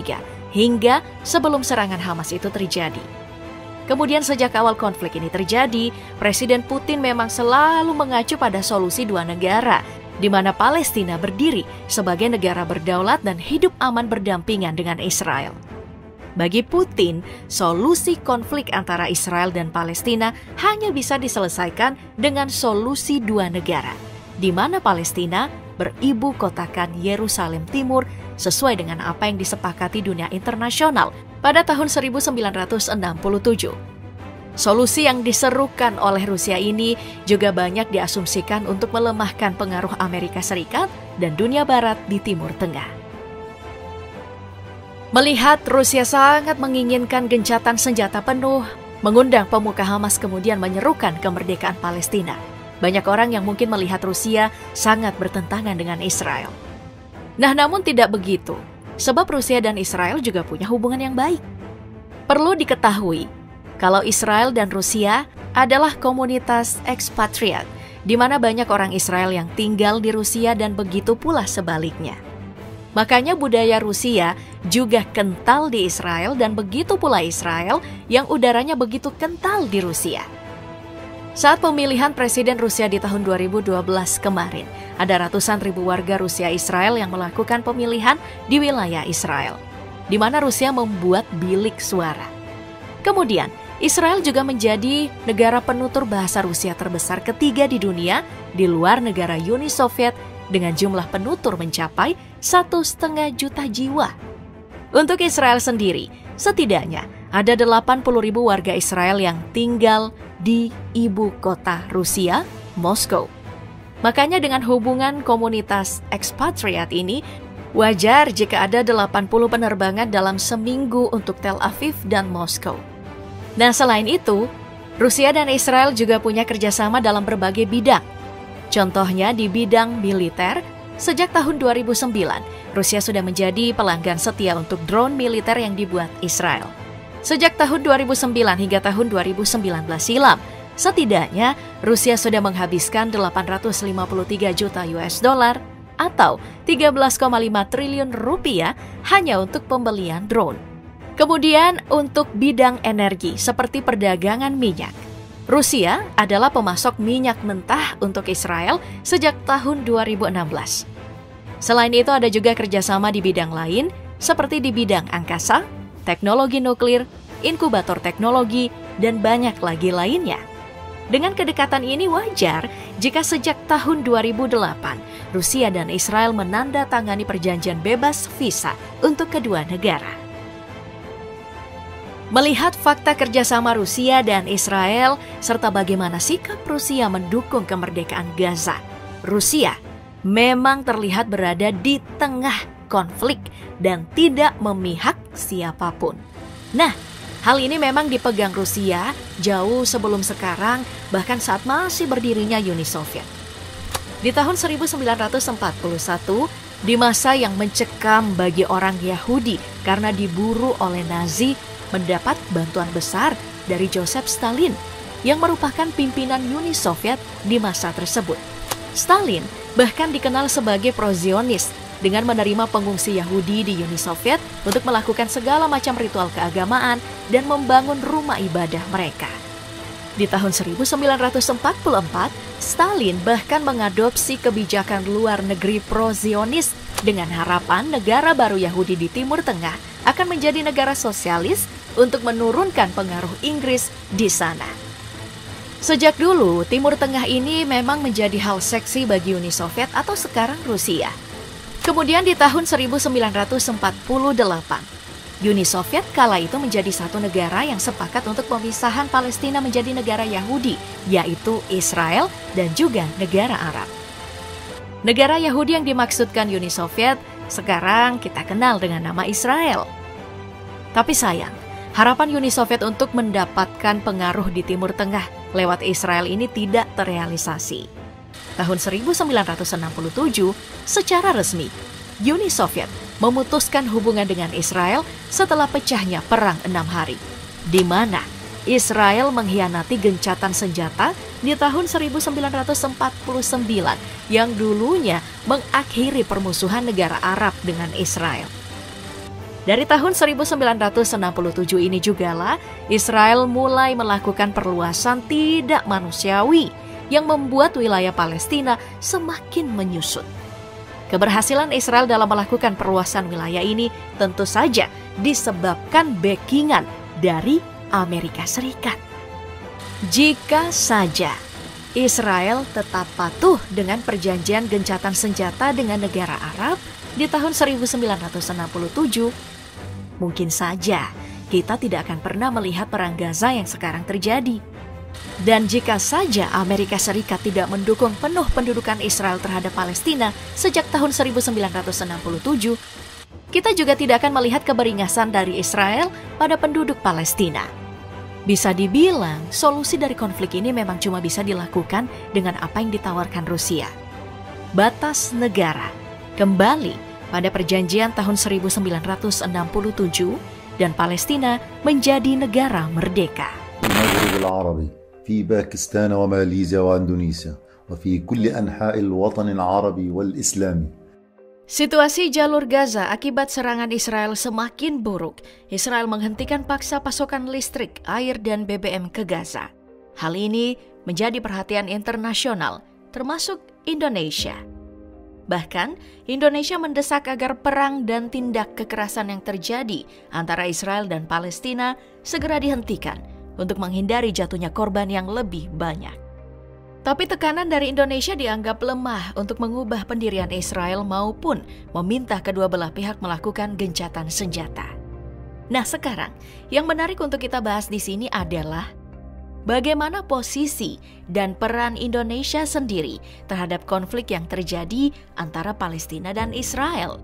hingga sebelum serangan Hamas itu terjadi. Kemudian sejak awal konflik ini terjadi, Presiden Putin memang selalu mengacu pada solusi dua negara, di mana Palestina berdiri sebagai negara berdaulat dan hidup aman berdampingan dengan Israel. Bagi Putin, solusi konflik antara Israel dan Palestina hanya bisa diselesaikan dengan solusi dua negara, di mana Palestina beribu kotakan Yerusalem Timur sesuai dengan apa yang disepakati dunia internasional pada tahun 1967. Solusi yang diserukan oleh Rusia ini juga banyak diasumsikan untuk melemahkan pengaruh Amerika Serikat dan dunia Barat di Timur Tengah. Melihat Rusia sangat menginginkan gencatan senjata penuh, mengundang pemuka Hamas kemudian menyerukan kemerdekaan Palestina. Banyak orang yang mungkin melihat Rusia sangat bertentangan dengan Israel. Nah, namun tidak begitu, sebab Rusia dan Israel juga punya hubungan yang baik. Perlu diketahui, kalau Israel dan Rusia adalah komunitas ekspatriat, di mana banyak orang Israel yang tinggal di Rusia dan begitu pula sebaliknya. Makanya budaya Rusia juga kental di Israel dan begitu pula Israel yang udaranya begitu kental di Rusia. Saat pemilihan Presiden Rusia di tahun 2012 kemarin, ada ratusan ribu warga Rusia Israel yang melakukan pemilihan di wilayah Israel, di mana Rusia membuat bilik suara. Kemudian, Israel juga menjadi negara penutur bahasa Rusia terbesar ketiga di dunia di luar negara Uni Soviet dengan jumlah penutur mencapai 1,5 juta jiwa. Untuk Israel sendiri, setidaknya ada 80.000 warga Israel yang tinggal di ibu kota Rusia, Moskow. Makanya dengan hubungan komunitas ekspatriat ini, wajar jika ada 80 penerbangan dalam seminggu untuk Tel Aviv dan Moskow. Nah, selain itu, Rusia dan Israel juga punya kerjasama dalam berbagai bidang. Contohnya di bidang militer, sejak tahun 2009, Rusia sudah menjadi pelanggan setia untuk drone militer yang dibuat Israel. Sejak tahun 2009 hingga tahun 2019 silam, setidaknya Rusia sudah menghabiskan 853 juta US dollar atau 13,5 triliun rupiah hanya untuk pembelian drone. Kemudian untuk bidang energi seperti perdagangan minyak, Rusia adalah pemasok minyak mentah untuk Israel sejak tahun 2016. Selain itu ada juga kerjasama di bidang lain seperti di bidang angkasa, teknologi nuklir, inkubator teknologi, dan banyak lagi lainnya. Dengan kedekatan ini wajar jika sejak tahun 2008 Rusia dan Israel menandatangani perjanjian bebas visa untuk kedua negara. Melihat fakta kerjasama Rusia dan Israel, serta bagaimana sikap Rusia mendukung kemerdekaan Gaza, Rusia memang terlihat berada di tengah konflik dan tidak memihak siapapun. Nah, hal ini memang dipegang Rusia jauh sebelum sekarang, bahkan saat masih berdirinya Uni Soviet. Di tahun 1941, di masa yang mencekam bagi orang Yahudi karena diburu oleh Nazi, mendapat bantuan besar dari Joseph Stalin yang merupakan pimpinan Uni Soviet di masa tersebut. Stalin bahkan dikenal sebagai pro-Zionis dengan menerima pengungsi Yahudi di Uni Soviet untuk melakukan segala macam ritual keagamaan dan membangun rumah ibadah mereka. Di tahun 1944, Stalin bahkan mengadopsi kebijakan luar negeri pro-Zionis dengan harapan negara baru Yahudi di Timur Tengah akan menjadi negara sosialis untuk menurunkan pengaruh Inggris di sana. Sejak dulu, Timur Tengah ini memang menjadi hal seksi bagi Uni Soviet atau sekarang Rusia. Kemudian di tahun 1948, Uni Soviet kala itu menjadi satu negara yang sepakat untuk pemisahan Palestina menjadi negara Yahudi, yaitu Israel dan juga negara Arab. Negara Yahudi yang dimaksudkan Uni Soviet sekarang kita kenal dengan nama Israel. Tapi sayang, harapan Uni Soviet untuk mendapatkan pengaruh di Timur Tengah lewat Israel ini tidak terrealisasi. Tahun 1967, secara resmi, Uni Soviet memutuskan hubungan dengan Israel setelah pecahnya Perang 6 Hari, di mana Israel mengkhianati gencatan senjata di tahun 1949 yang dulunya mengakhiri permusuhan negara Arab dengan Israel. Dari tahun 1967 ini jugalah Israel mulai melakukan perluasan tidak manusiawi yang membuat wilayah Palestina semakin menyusut. Keberhasilan Israel dalam melakukan perluasan wilayah ini tentu saja disebabkan backingan dari Amerika Serikat. Jika saja Israel tetap patuh dengan perjanjian gencatan senjata dengan negara Arab di tahun 1967, mungkin saja kita tidak akan pernah melihat perang Gaza yang sekarang terjadi. Dan jika saja Amerika Serikat tidak mendukung penuh pendudukan Israel terhadap Palestina sejak tahun 1967, kita juga tidak akan melihat keberingasan dari Israel pada penduduk Palestina. Bisa dibilang, solusi dari konflik ini memang cuma bisa dilakukan dengan apa yang ditawarkan Rusia. Batas negara kembali pada perjanjian tahun 1967 dan Palestina menjadi negara merdeka. المغرب العربي في باكستان وماليزيا وإندونيسيا وفي كل أنحاء الوطن العربي والإسلامي. Situasi jalur Gaza akibat serangan Israel semakin buruk. Israel menghentikan paksa pasokan listrik, air, dan BBM ke Gaza. Hal ini menjadi perhatian internasional, termasuk Indonesia. Bahkan, Indonesia mendesak agar perang dan tindak kekerasan yang terjadi antara Israel dan Palestina segera dihentikan untuk menghindari jatuhnya korban yang lebih banyak. Tapi tekanan dari Indonesia dianggap lemah untuk mengubah pendirian Israel maupun meminta kedua belah pihak melakukan gencatan senjata. Nah, sekarang yang menarik untuk kita bahas di sini adalah bagaimana posisi dan peran Indonesia sendiri terhadap konflik yang terjadi antara Palestina dan Israel.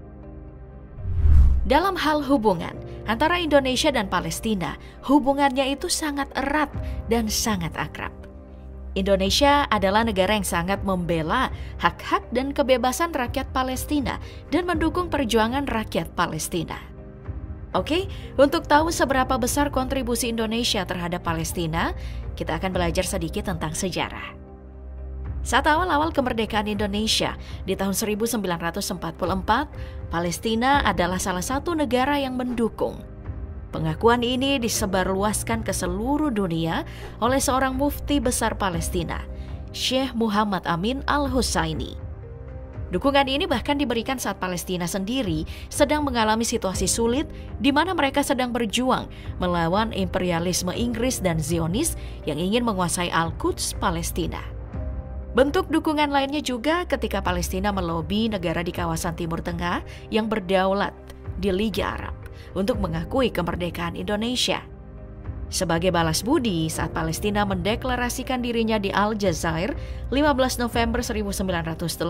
Dalam hal hubungan antara Indonesia dan Palestina, hubungannya itu sangat erat dan sangat akrab. Indonesia adalah negara yang sangat membela hak-hak dan kebebasan rakyat Palestina dan mendukung perjuangan rakyat Palestina. Oke, untuk tahu seberapa besar kontribusi Indonesia terhadap Palestina, kita akan belajar sedikit tentang sejarah. Saat awal-awal kemerdekaan Indonesia di tahun 1944, Palestina adalah salah satu negara yang mendukung. Pengakuan ini disebarluaskan ke seluruh dunia oleh seorang mufti besar Palestina, Syekh Muhammad Amin Al-Husaini. Dukungan ini bahkan diberikan saat Palestina sendiri sedang mengalami situasi sulit di mana mereka sedang berjuang melawan imperialisme Inggris dan Zionis yang ingin menguasai Al-Quds, Palestina. Bentuk dukungan lainnya juga ketika Palestina melobi negara di kawasan Timur Tengah yang berdaulat di Liga Arab untuk mengakui kemerdekaan Indonesia. Sebagai balas budi saat Palestina mendeklarasikan dirinya di Aljazair 15 November 1988,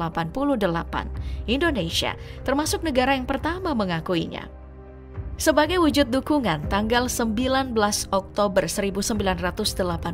Indonesia termasuk negara yang pertama mengakuinya. Sebagai wujud dukungan, tanggal 19 Oktober 1989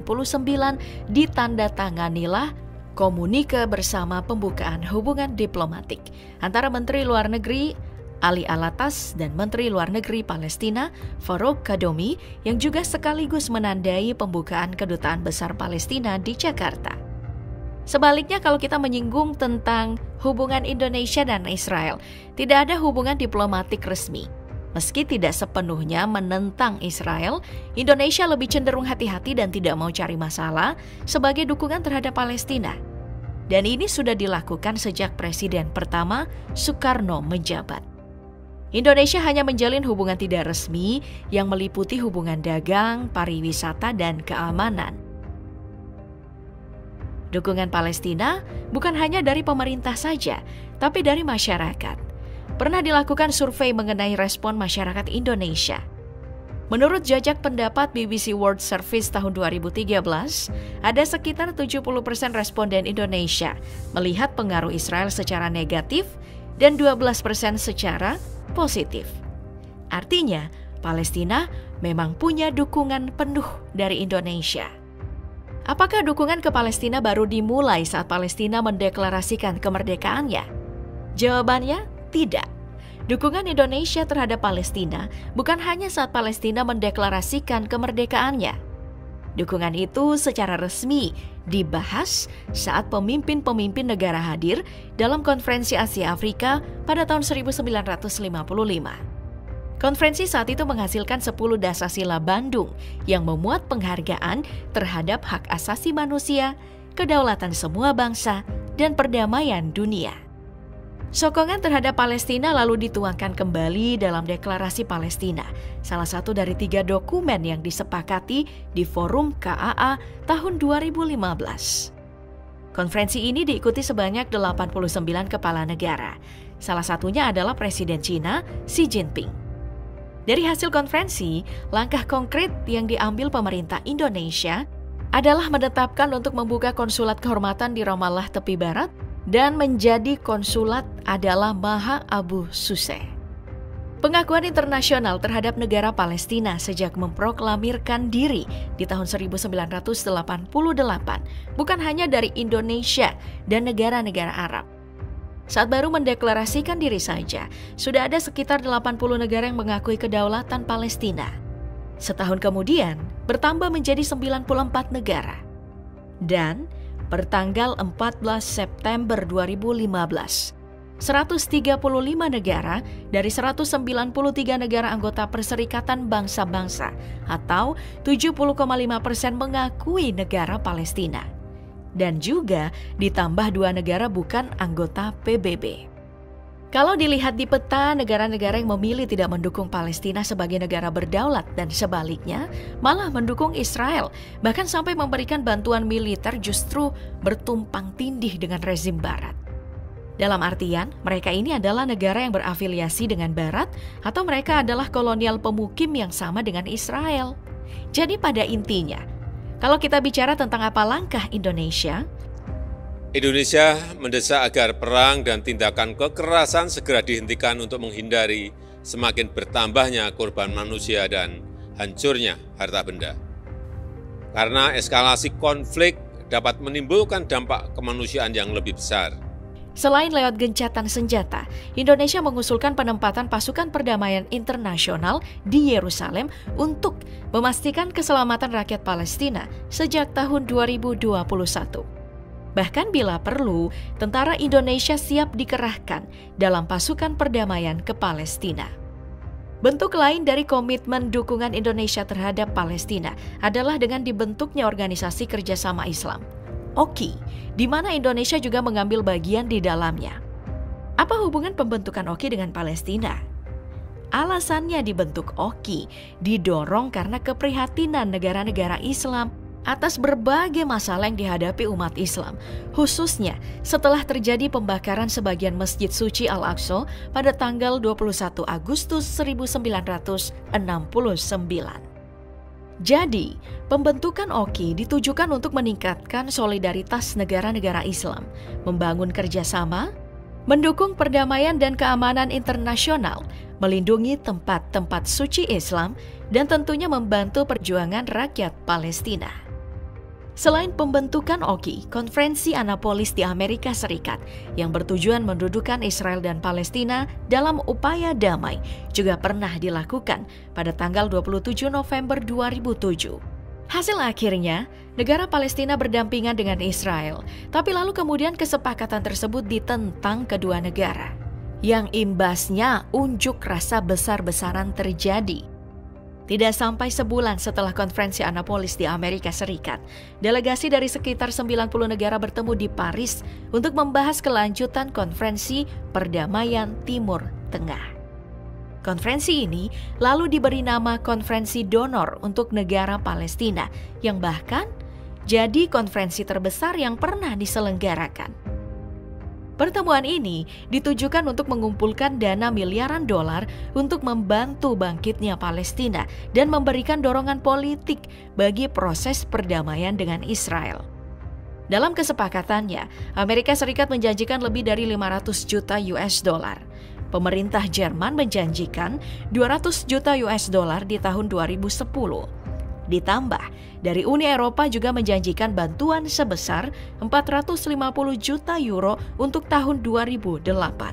ditandatanganilah komunike bersama pembukaan hubungan diplomatik antara Menteri Luar Negeri Ali Alatas dan Menteri Luar Negeri Palestina Farouk Kadomi yang juga sekaligus menandai pembukaan Kedutaan Besar Palestina di Jakarta. Sebaliknya kalau kita menyinggung tentang hubungan Indonesia dan Israel, tidak ada hubungan diplomatik resmi. Meski tidak sepenuhnya menentang Israel, Indonesia lebih cenderung hati-hati dan tidak mau cari masalah sebagai dukungan terhadap Palestina. Dan ini sudah dilakukan sejak Presiden pertama Soekarno menjabat. Indonesia hanya menjalin hubungan tidak resmi yang meliputi hubungan dagang, pariwisata, dan keamanan. Dukungan Palestina bukan hanya dari pemerintah saja, tapi dari masyarakat. Pernah dilakukan survei mengenai respon masyarakat Indonesia. Menurut jajak pendapat BBC World Service tahun 2013, ada sekitar 70% responden Indonesia melihat pengaruh Israel secara negatif dan 12% secara positif. Artinya, Palestina memang punya dukungan penuh dari Indonesia. Apakah dukungan ke Palestina baru dimulai saat Palestina mendeklarasikan kemerdekaannya? Jawabannya, tidak. Dukungan Indonesia terhadap Palestina bukan hanya saat Palestina mendeklarasikan kemerdekaannya. Dukungan itu secara resmi dibahas saat pemimpin-pemimpin negara hadir dalam Konferensi Asia Afrika pada tahun 1955. Konferensi saat itu menghasilkan 10 dasasila Bandung yang memuat penghargaan terhadap hak asasi manusia, kedaulatan semua bangsa, dan perdamaian dunia. Sokongan terhadap Palestina lalu dituangkan kembali dalam Deklarasi Palestina, salah satu dari 3 dokumen yang disepakati di Forum KAA tahun 2015. Konferensi ini diikuti sebanyak 89 kepala negara. Salah satunya adalah Presiden Cina Xi Jinping. Dari hasil konferensi, langkah konkret yang diambil pemerintah Indonesia adalah menetapkan untuk membuka konsulat kehormatan di Ramallah tepi barat dan menjadi konsulat adalah Maha Abu Suseh. Pengakuan internasional terhadap negara Palestina sejak memproklamirkan diri di tahun 1988 bukan hanya dari Indonesia dan negara-negara Arab. Saat baru mendeklarasikan diri saja, sudah ada sekitar 80 negara yang mengakui kedaulatan Palestina. Setahun kemudian, bertambah menjadi 94 negara. Dan pertanggal 14 September 2015, 135 negara dari 193 negara anggota Perserikatan Bangsa-Bangsa atau 70,5% mengakui negara Palestina. Dan juga ditambah 2 negara bukan anggota PBB. Kalau dilihat di peta, negara-negara yang memilih tidak mendukung Palestina sebagai negara berdaulat dan sebaliknya malah mendukung Israel, bahkan sampai memberikan bantuan militer justru bertumpang tindih dengan rezim Barat. Dalam artian, mereka ini adalah negara yang berafiliasi dengan Barat atau mereka adalah kolonial pemukim yang sama dengan Israel. Jadi pada intinya, kalau kita bicara tentang apa langkah Indonesia mendesak agar perang dan tindakan kekerasan segera dihentikan untuk menghindari semakin bertambahnya korban manusia dan hancurnya harta benda. Karena eskalasi konflik dapat menimbulkan dampak kemanusiaan yang lebih besar. Selain lewat gencatan senjata, Indonesia mengusulkan penempatan pasukan perdamaian internasional di Yerusalem untuk memastikan keselamatan rakyat Palestina sejak tahun 2021. Bahkan bila perlu, tentara Indonesia siap dikerahkan dalam pasukan perdamaian ke Palestina. Bentuk lain dari komitmen dukungan Indonesia terhadap Palestina adalah dengan dibentuknya Organisasi Kerjasama Islam, OKI, di mana Indonesia juga mengambil bagian di dalamnya. Apa hubungan pembentukan OKI dengan Palestina? Alasannya dibentuk OKI didorong karena keprihatinan negara-negara Islam atas berbagai masalah yang dihadapi umat Islam, khususnya setelah terjadi pembakaran sebagian Masjid Suci Al-Aqsa pada tanggal 21 Agustus 1969. Jadi, pembentukan OKI ditujukan untuk meningkatkan solidaritas negara-negara Islam, membangun kerjasama, mendukung perdamaian dan keamanan internasional, melindungi tempat-tempat suci Islam, dan tentunya membantu perjuangan rakyat Palestina. Selain pembentukan OKI, Konferensi Annapolis di Amerika Serikat yang bertujuan mendudukan Israel dan Palestina dalam upaya damai juga pernah dilakukan pada tanggal 27 November 2007. Hasil akhirnya, negara Palestina berdampingan dengan Israel, tapi lalu kemudian kesepakatan tersebut ditentang kedua negara, yang imbasnya unjuk rasa besar-besaran terjadi. Tidak sampai sebulan setelah Konferensi Annapolis di Amerika Serikat, delegasi dari sekitar 90 negara bertemu di Paris untuk membahas kelanjutan Konferensi Perdamaian Timur Tengah. Konferensi ini lalu diberi nama Konferensi Donor untuk negara Palestina, yang bahkan jadi konferensi terbesar yang pernah diselenggarakan. Pertemuan ini ditujukan untuk mengumpulkan dana miliaran dolar untuk membantu bangkitnya Palestina dan memberikan dorongan politik bagi proses perdamaian dengan Israel. Dalam kesepakatannya, Amerika Serikat menjanjikan lebih dari 500 juta US dollar. Pemerintah Jerman menjanjikan 200 juta US dollar di tahun 2010. Ditambah, dari Uni Eropa juga menjanjikan bantuan sebesar 450 juta euro untuk tahun 2008.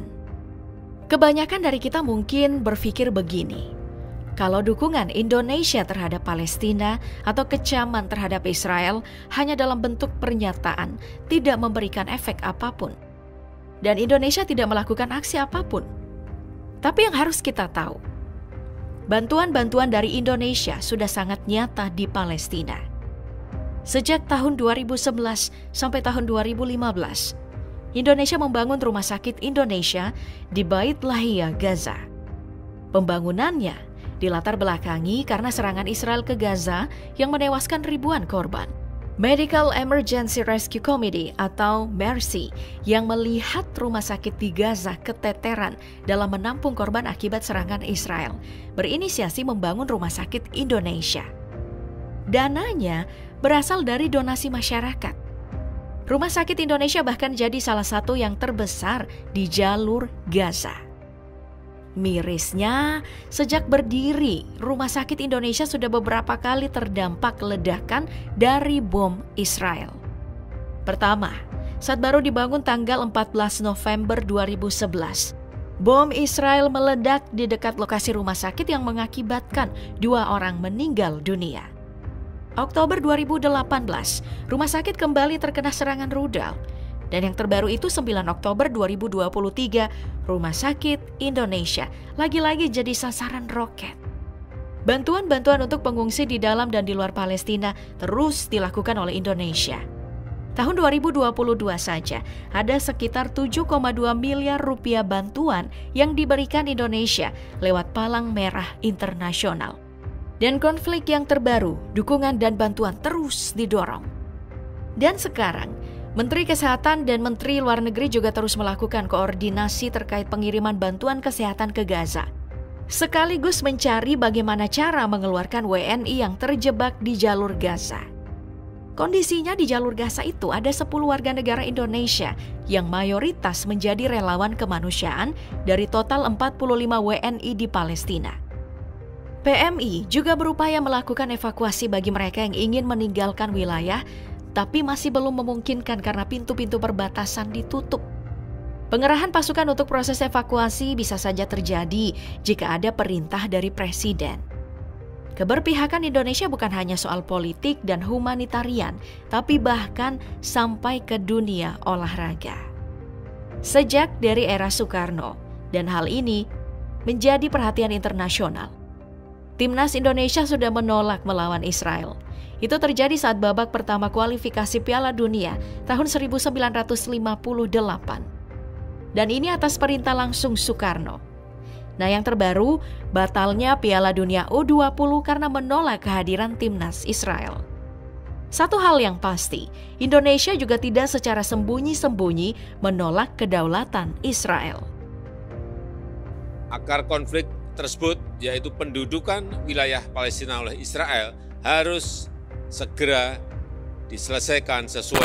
Kebanyakan dari kita mungkin berpikir begini, kalau dukungan Indonesia terhadap Palestina atau kecaman terhadap Israel hanya dalam bentuk pernyataan, tidak memberikan efek apapun, dan Indonesia tidak melakukan aksi apapun. Tapi yang harus kita tahu, bantuan-bantuan dari Indonesia sudah sangat nyata di Palestina. Sejak tahun 2011 sampai tahun 2015, Indonesia membangun Rumah Sakit Indonesia di Bait Lahia, Gaza. Pembangunannya dilatar belakangi karena serangan Israel ke Gaza yang menewaskan ribuan korban. Medical Emergency Rescue Committee atau MERCY yang melihat rumah sakit di Gaza keteteran dalam menampung korban akibat serangan Israel berinisiasi membangun Rumah Sakit Indonesia. Dananya berasal dari donasi masyarakat. Rumah Sakit Indonesia bahkan jadi salah satu yang terbesar di jalur Gaza. Mirisnya, sejak berdiri, Rumah Sakit Indonesia sudah beberapa kali terdampak ledakan dari bom Israel. Pertama, saat baru dibangun tanggal 14 November 2011, bom Israel meledak di dekat lokasi rumah sakit yang mengakibatkan 2 orang meninggal dunia. Oktober 2018, rumah sakit kembali terkena serangan rudal. Dan yang terbaru itu 9 Oktober 2023, Rumah Sakit Indonesia lagi-lagi jadi sasaran roket. Bantuan-bantuan untuk pengungsi di dalam dan di luar Palestina terus dilakukan oleh Indonesia. Tahun 2022 saja ada sekitar 7,2 miliar rupiah bantuan yang diberikan Indonesia lewat Palang Merah Internasional. Dan konflik yang terbaru, dukungan dan bantuan terus didorong. Dan sekarang, Menteri Kesehatan dan Menteri Luar Negeri juga terus melakukan koordinasi terkait pengiriman bantuan kesehatan ke Gaza, sekaligus mencari bagaimana cara mengeluarkan WNI yang terjebak di jalur Gaza. Kondisinya di jalur Gaza itu ada 10 warga negara Indonesia yang mayoritas menjadi relawan kemanusiaan dari total 45 WNI di Palestina. PMI juga berupaya melakukan evakuasi bagi mereka yang ingin meninggalkan wilayah tapi masih belum memungkinkan karena pintu-pintu perbatasan ditutup. Pengerahan pasukan untuk proses evakuasi bisa saja terjadi jika ada perintah dari Presiden. Keberpihakan Indonesia bukan hanya soal politik dan humanitarian, tapi bahkan sampai ke dunia olahraga. Sejak dari era Soekarno, dan hal ini menjadi perhatian internasional, Timnas Indonesia sudah menolak melawan Israel. Itu terjadi saat babak pertama kualifikasi Piala Dunia tahun 1958. Dan ini atas perintah langsung Soekarno. Nah, yang terbaru, batalnya Piala Dunia U20 karena menolak kehadiran Timnas Israel. Satu hal yang pasti, Indonesia juga tidak secara sembunyi-sembunyi menolak kedaulatan Israel. Akar konflik tersebut, yaitu pendudukan wilayah Palestina oleh Israel, harus segera diselesaikan sesuai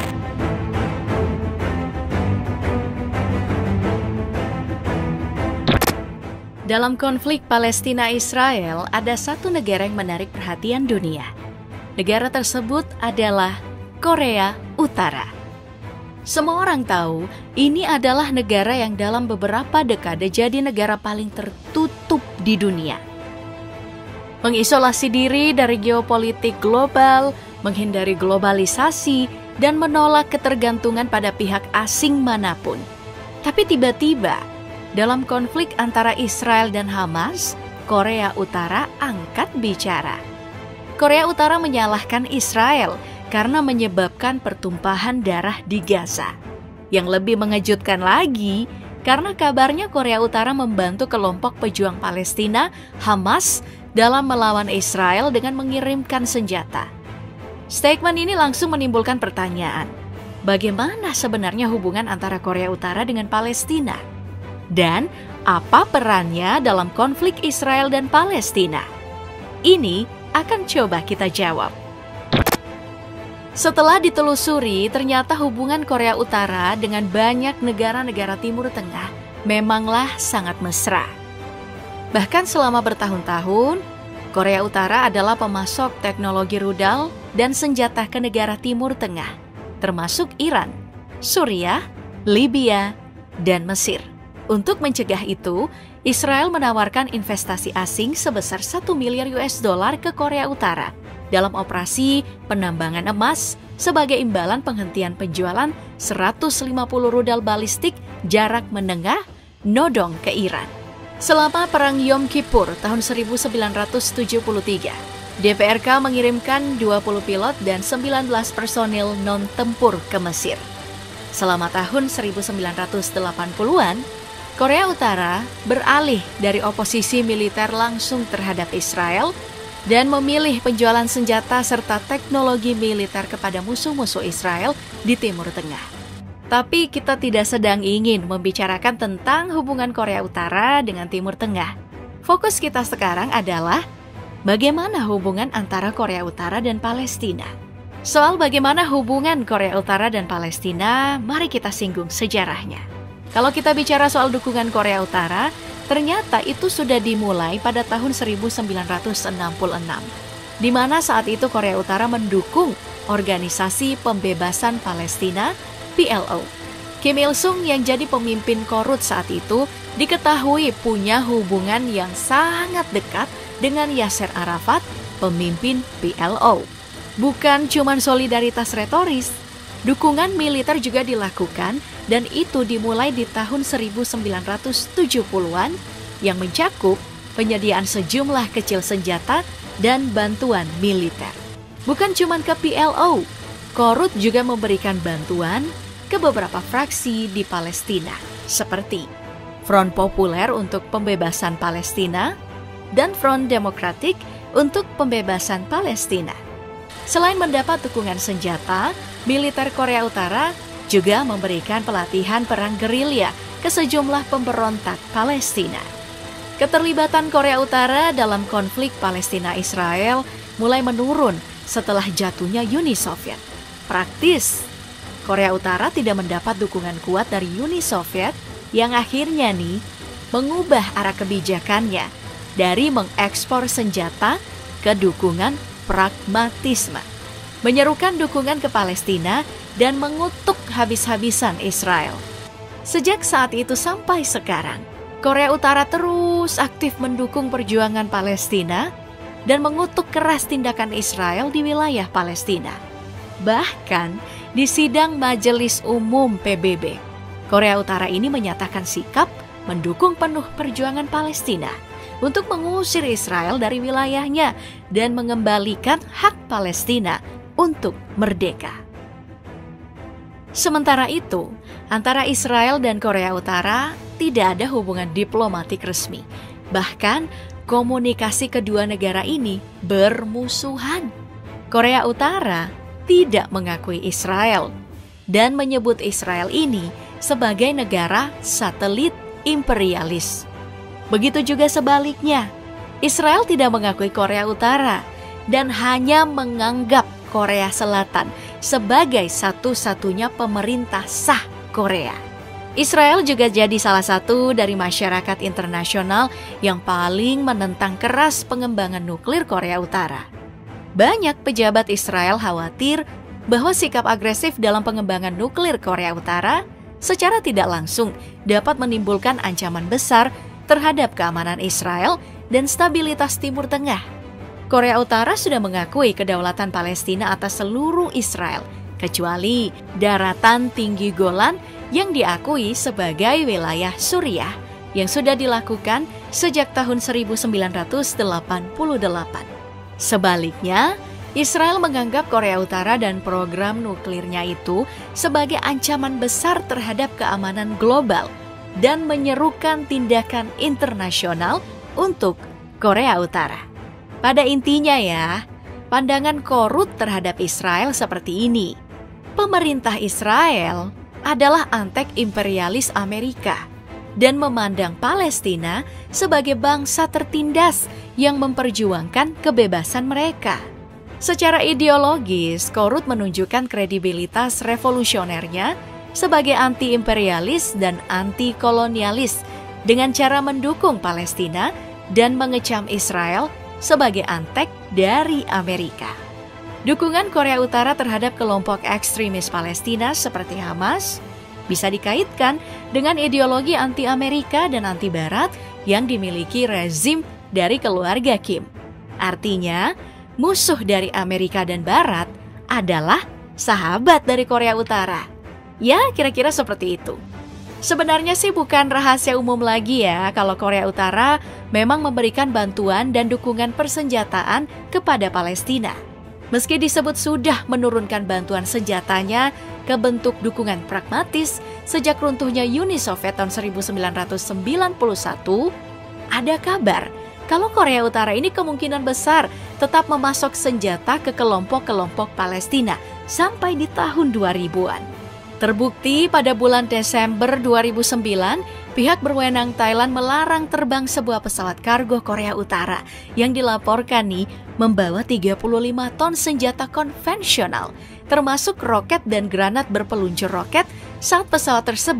Dalam konflik Palestina-Israel, ada satu negara yang menarik perhatian dunia. Negara tersebut adalah Korea Utara. Semua orang tahu, ini adalah negara yang dalam beberapa dekade jadi negara paling tertutup di dunia. Mengisolasi diri dari geopolitik global, menghindari globalisasi, dan menolak ketergantungan pada pihak asing manapun. Tapi tiba-tiba, dalam konflik antara Israel dan Hamas, Korea Utara angkat bicara. Korea Utara menyalahkan Israel karena menyebabkan pertumpahan darah di Gaza. Yang lebih mengejutkan lagi, karena kabarnya Korea Utara membantu kelompok pejuang Palestina, Hamas, dalam melawan Israel dengan mengirimkan senjata. Statement ini langsung menimbulkan pertanyaan, bagaimana sebenarnya hubungan antara Korea Utara dengan Palestina? Dan apa perannya dalam konflik Israel dan Palestina? Ini akan coba kita jawab. Setelah ditelusuri, ternyata hubungan Korea Utara dengan banyak negara-negara Timur Tengah memanglah sangat mesra. Bahkan selama bertahun-tahun, Korea Utara adalah pemasok teknologi rudal dan senjata ke negara Timur Tengah, termasuk Iran, Suriah, Libya, dan Mesir. Untuk mencegah itu, Israel menawarkan investasi asing sebesar $1 miliar ke Korea Utara dalam operasi penambangan emas sebagai imbalan penghentian penjualan 150 rudal balistik jarak menengah nodong ke Iran. Selama Perang Yom Kippur tahun 1973, DPRK mengirimkan 20 pilot dan 19 personil non-tempur ke Mesir. Selama tahun 1980-an, Korea Utara beralih dari oposisi militer langsung terhadap Israel dan memilih penjualan senjata serta teknologi militer kepada musuh-musuh Israel di Timur Tengah. Tapi kita tidak sedang ingin membicarakan tentang hubungan Korea Utara dengan Timur Tengah. Fokus kita sekarang adalah bagaimana hubungan antara Korea Utara dan Palestina. Soal bagaimana hubungan Korea Utara dan Palestina, mari kita singgung sejarahnya. Kalau kita bicara soal dukungan Korea Utara, Ternyata itu sudah dimulai pada tahun 1966, di mana saat itu Korea Utara mendukung Organisasi Pembebasan Palestina, PLO. Kim Il-sung yang jadi pemimpin Korut saat itu diketahui punya hubungan yang sangat dekat dengan Yasser Arafat, pemimpin PLO. Bukan cuma solidaritas retoris, dukungan militer juga dilakukan dan itu dimulai di tahun 1970-an yang mencakup penyediaan sejumlah kecil senjata dan bantuan militer. Bukan cuma ke PLO, Korut juga memberikan bantuan ke beberapa fraksi di Palestina seperti Front Populer untuk Pembebasan Palestina dan Front Demokratik untuk Pembebasan Palestina. Selain mendapat dukungan senjata, militer Korea Utara juga memberikan pelatihan perang gerilya ke sejumlah pemberontak Palestina. Keterlibatan Korea Utara dalam konflik Palestina-Israel mulai menurun setelah jatuhnya Uni Soviet. Praktis, Korea Utara tidak mendapat dukungan kuat dari Uni Soviet yang akhirnya mengubah arah kebijakannya dari mengekspor senjata ke dukungan pragmatisme, menyerukan dukungan ke Palestina dan mengutuk habis-habisan Israel. Sejak saat itu sampai sekarang, Korea Utara terus aktif mendukung perjuangan Palestina dan mengutuk keras tindakan Israel di wilayah Palestina. Bahkan di sidang Majelis Umum PBB, Korea Utara ini menyatakan sikap mendukung penuh perjuangan Palestina untuk mengusir Israel dari wilayahnya dan mengembalikan hak Palestina untuk merdeka. Sementara itu, antara Israel dan Korea Utara tidak ada hubungan diplomatik resmi. Bahkan, komunikasi kedua negara ini bermusuhan. Korea Utara tidak mengakui Israel dan menyebut Israel ini sebagai negara satelit imperialis. Begitu juga sebaliknya, Israel tidak mengakui Korea Utara dan hanya menganggap Korea Selatan sebagai satu-satunya pemerintah sah Korea. Israel juga jadi salah satu dari masyarakat internasional yang paling menentang keras pengembangan nuklir Korea Utara. Banyak pejabat Israel khawatir bahwa sikap agresif dalam pengembangan nuklir Korea Utara secara tidak langsung dapat menimbulkan ancaman besar terhadap keamanan Israel dan stabilitas Timur Tengah. Korea Utara sudah mengakui kedaulatan Palestina atas seluruh Israel, kecuali daratan tinggi Golan yang diakui sebagai wilayah Suriah yang sudah dilakukan sejak tahun 1988. Sebaliknya, Israel menganggap Korea Utara dan program nuklirnya itu sebagai ancaman besar terhadap keamanan global dan menyerukan tindakan internasional untuk Korea Utara. Pada intinya ya, pandangan Korut terhadap Israel seperti ini. Pemerintah Israel adalah antek imperialis Amerika dan memandang Palestina sebagai bangsa tertindas yang memperjuangkan kebebasan mereka. Secara ideologis, Korut menunjukkan kredibilitas revolusionernya sebagai anti-imperialis dan anti-kolonialis dengan cara mendukung Palestina dan mengecam Israel sebagai antek dari Amerika. Dukungan Korea Utara terhadap kelompok ekstremis Palestina seperti Hamas bisa dikaitkan dengan ideologi anti-Amerika dan anti-Barat yang dimiliki rezim dari keluarga Kim. Artinya, musuh dari Amerika dan Barat adalah sahabat dari Korea Utara. Ya, kira-kira seperti itu. Sebenarnya sih bukan rahasia umum lagi ya kalau Korea Utara memang memberikan bantuan dan dukungan persenjataan kepada Palestina. Meski disebut sudah menurunkan bantuan senjatanya ke bentuk dukungan pragmatis sejak runtuhnya Uni Soviet tahun 1991, ada kabar kalau Korea Utara ini kemungkinan besar tetap memasok senjata ke kelompok-kelompok Palestina sampai di tahun 2000-an. Terbukti pada bulan Desember 2009, pihak berwenang Thailand melarang terbang sebuah pesawat kargo Korea Utara yang dilaporkan membawa 35 ton senjata konvensional, termasuk roket dan granat berpeluncur roket saat pesawat tersebut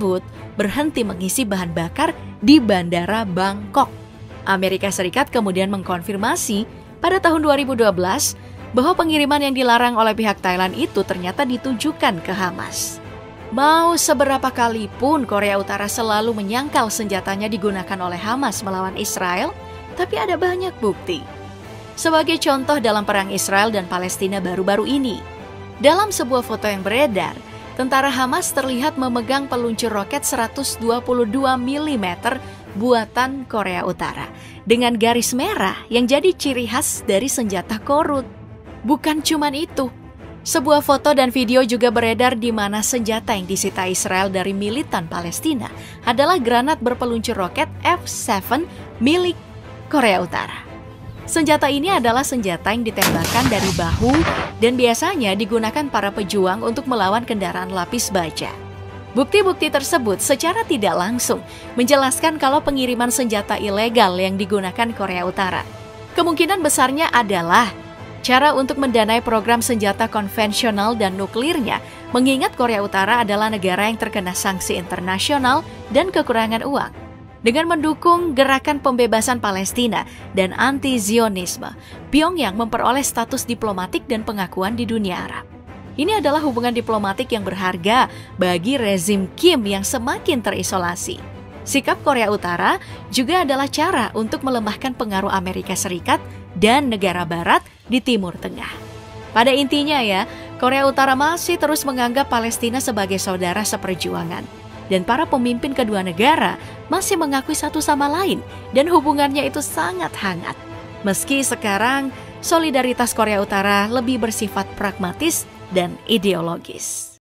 berhenti mengisi bahan bakar di Bandara Bangkok. Amerika Serikat kemudian mengkonfirmasi pada tahun 2012 bahwa pengiriman yang dilarang oleh pihak Thailand itu ternyata ditujukan ke Hamas. Mau seberapa kali pun Korea Utara selalu menyangkal senjatanya digunakan oleh Hamas melawan Israel, tapi ada banyak bukti. Sebagai contoh dalam perang Israel dan Palestina baru-baru ini, dalam sebuah foto yang beredar, tentara Hamas terlihat memegang peluncur roket 122 mm buatan Korea Utara dengan garis merah yang jadi ciri khas dari senjata Korut. Bukan cuman itu, sebuah foto dan video juga beredar di mana senjata yang disita Israel dari militan Palestina adalah granat berpeluncur roket F-7 milik Korea Utara. Senjata ini adalah senjata yang ditembakkan dari bahu dan biasanya digunakan para pejuang untuk melawan kendaraan lapis baja. Bukti-bukti tersebut secara tidak langsung menjelaskan kalau pengiriman senjata ilegal yang digunakan Korea Utara kemungkinan besarnya adalah cara untuk mendanai program senjata konvensional dan nuklirnya, mengingat Korea Utara adalah negara yang terkena sanksi internasional dan kekurangan uang. Dengan mendukung gerakan pembebasan Palestina dan anti-Zionisme, Pyongyang memperoleh status diplomatik dan pengakuan di dunia Arab. Ini adalah hubungan diplomatik yang berharga bagi rezim Kim yang semakin terisolasi. Sikap Korea Utara juga adalah cara untuk melemahkan pengaruh Amerika Serikat dan negara Barat di Timur Tengah. Pada intinya ya, Korea Utara masih terus menganggap Palestina sebagai saudara seperjuangan. Dan para pemimpin kedua negara masih mengakui satu sama lain dan hubungannya itu sangat hangat. Meski sekarang solidaritas Korea Utara lebih bersifat pragmatis dan ideologis.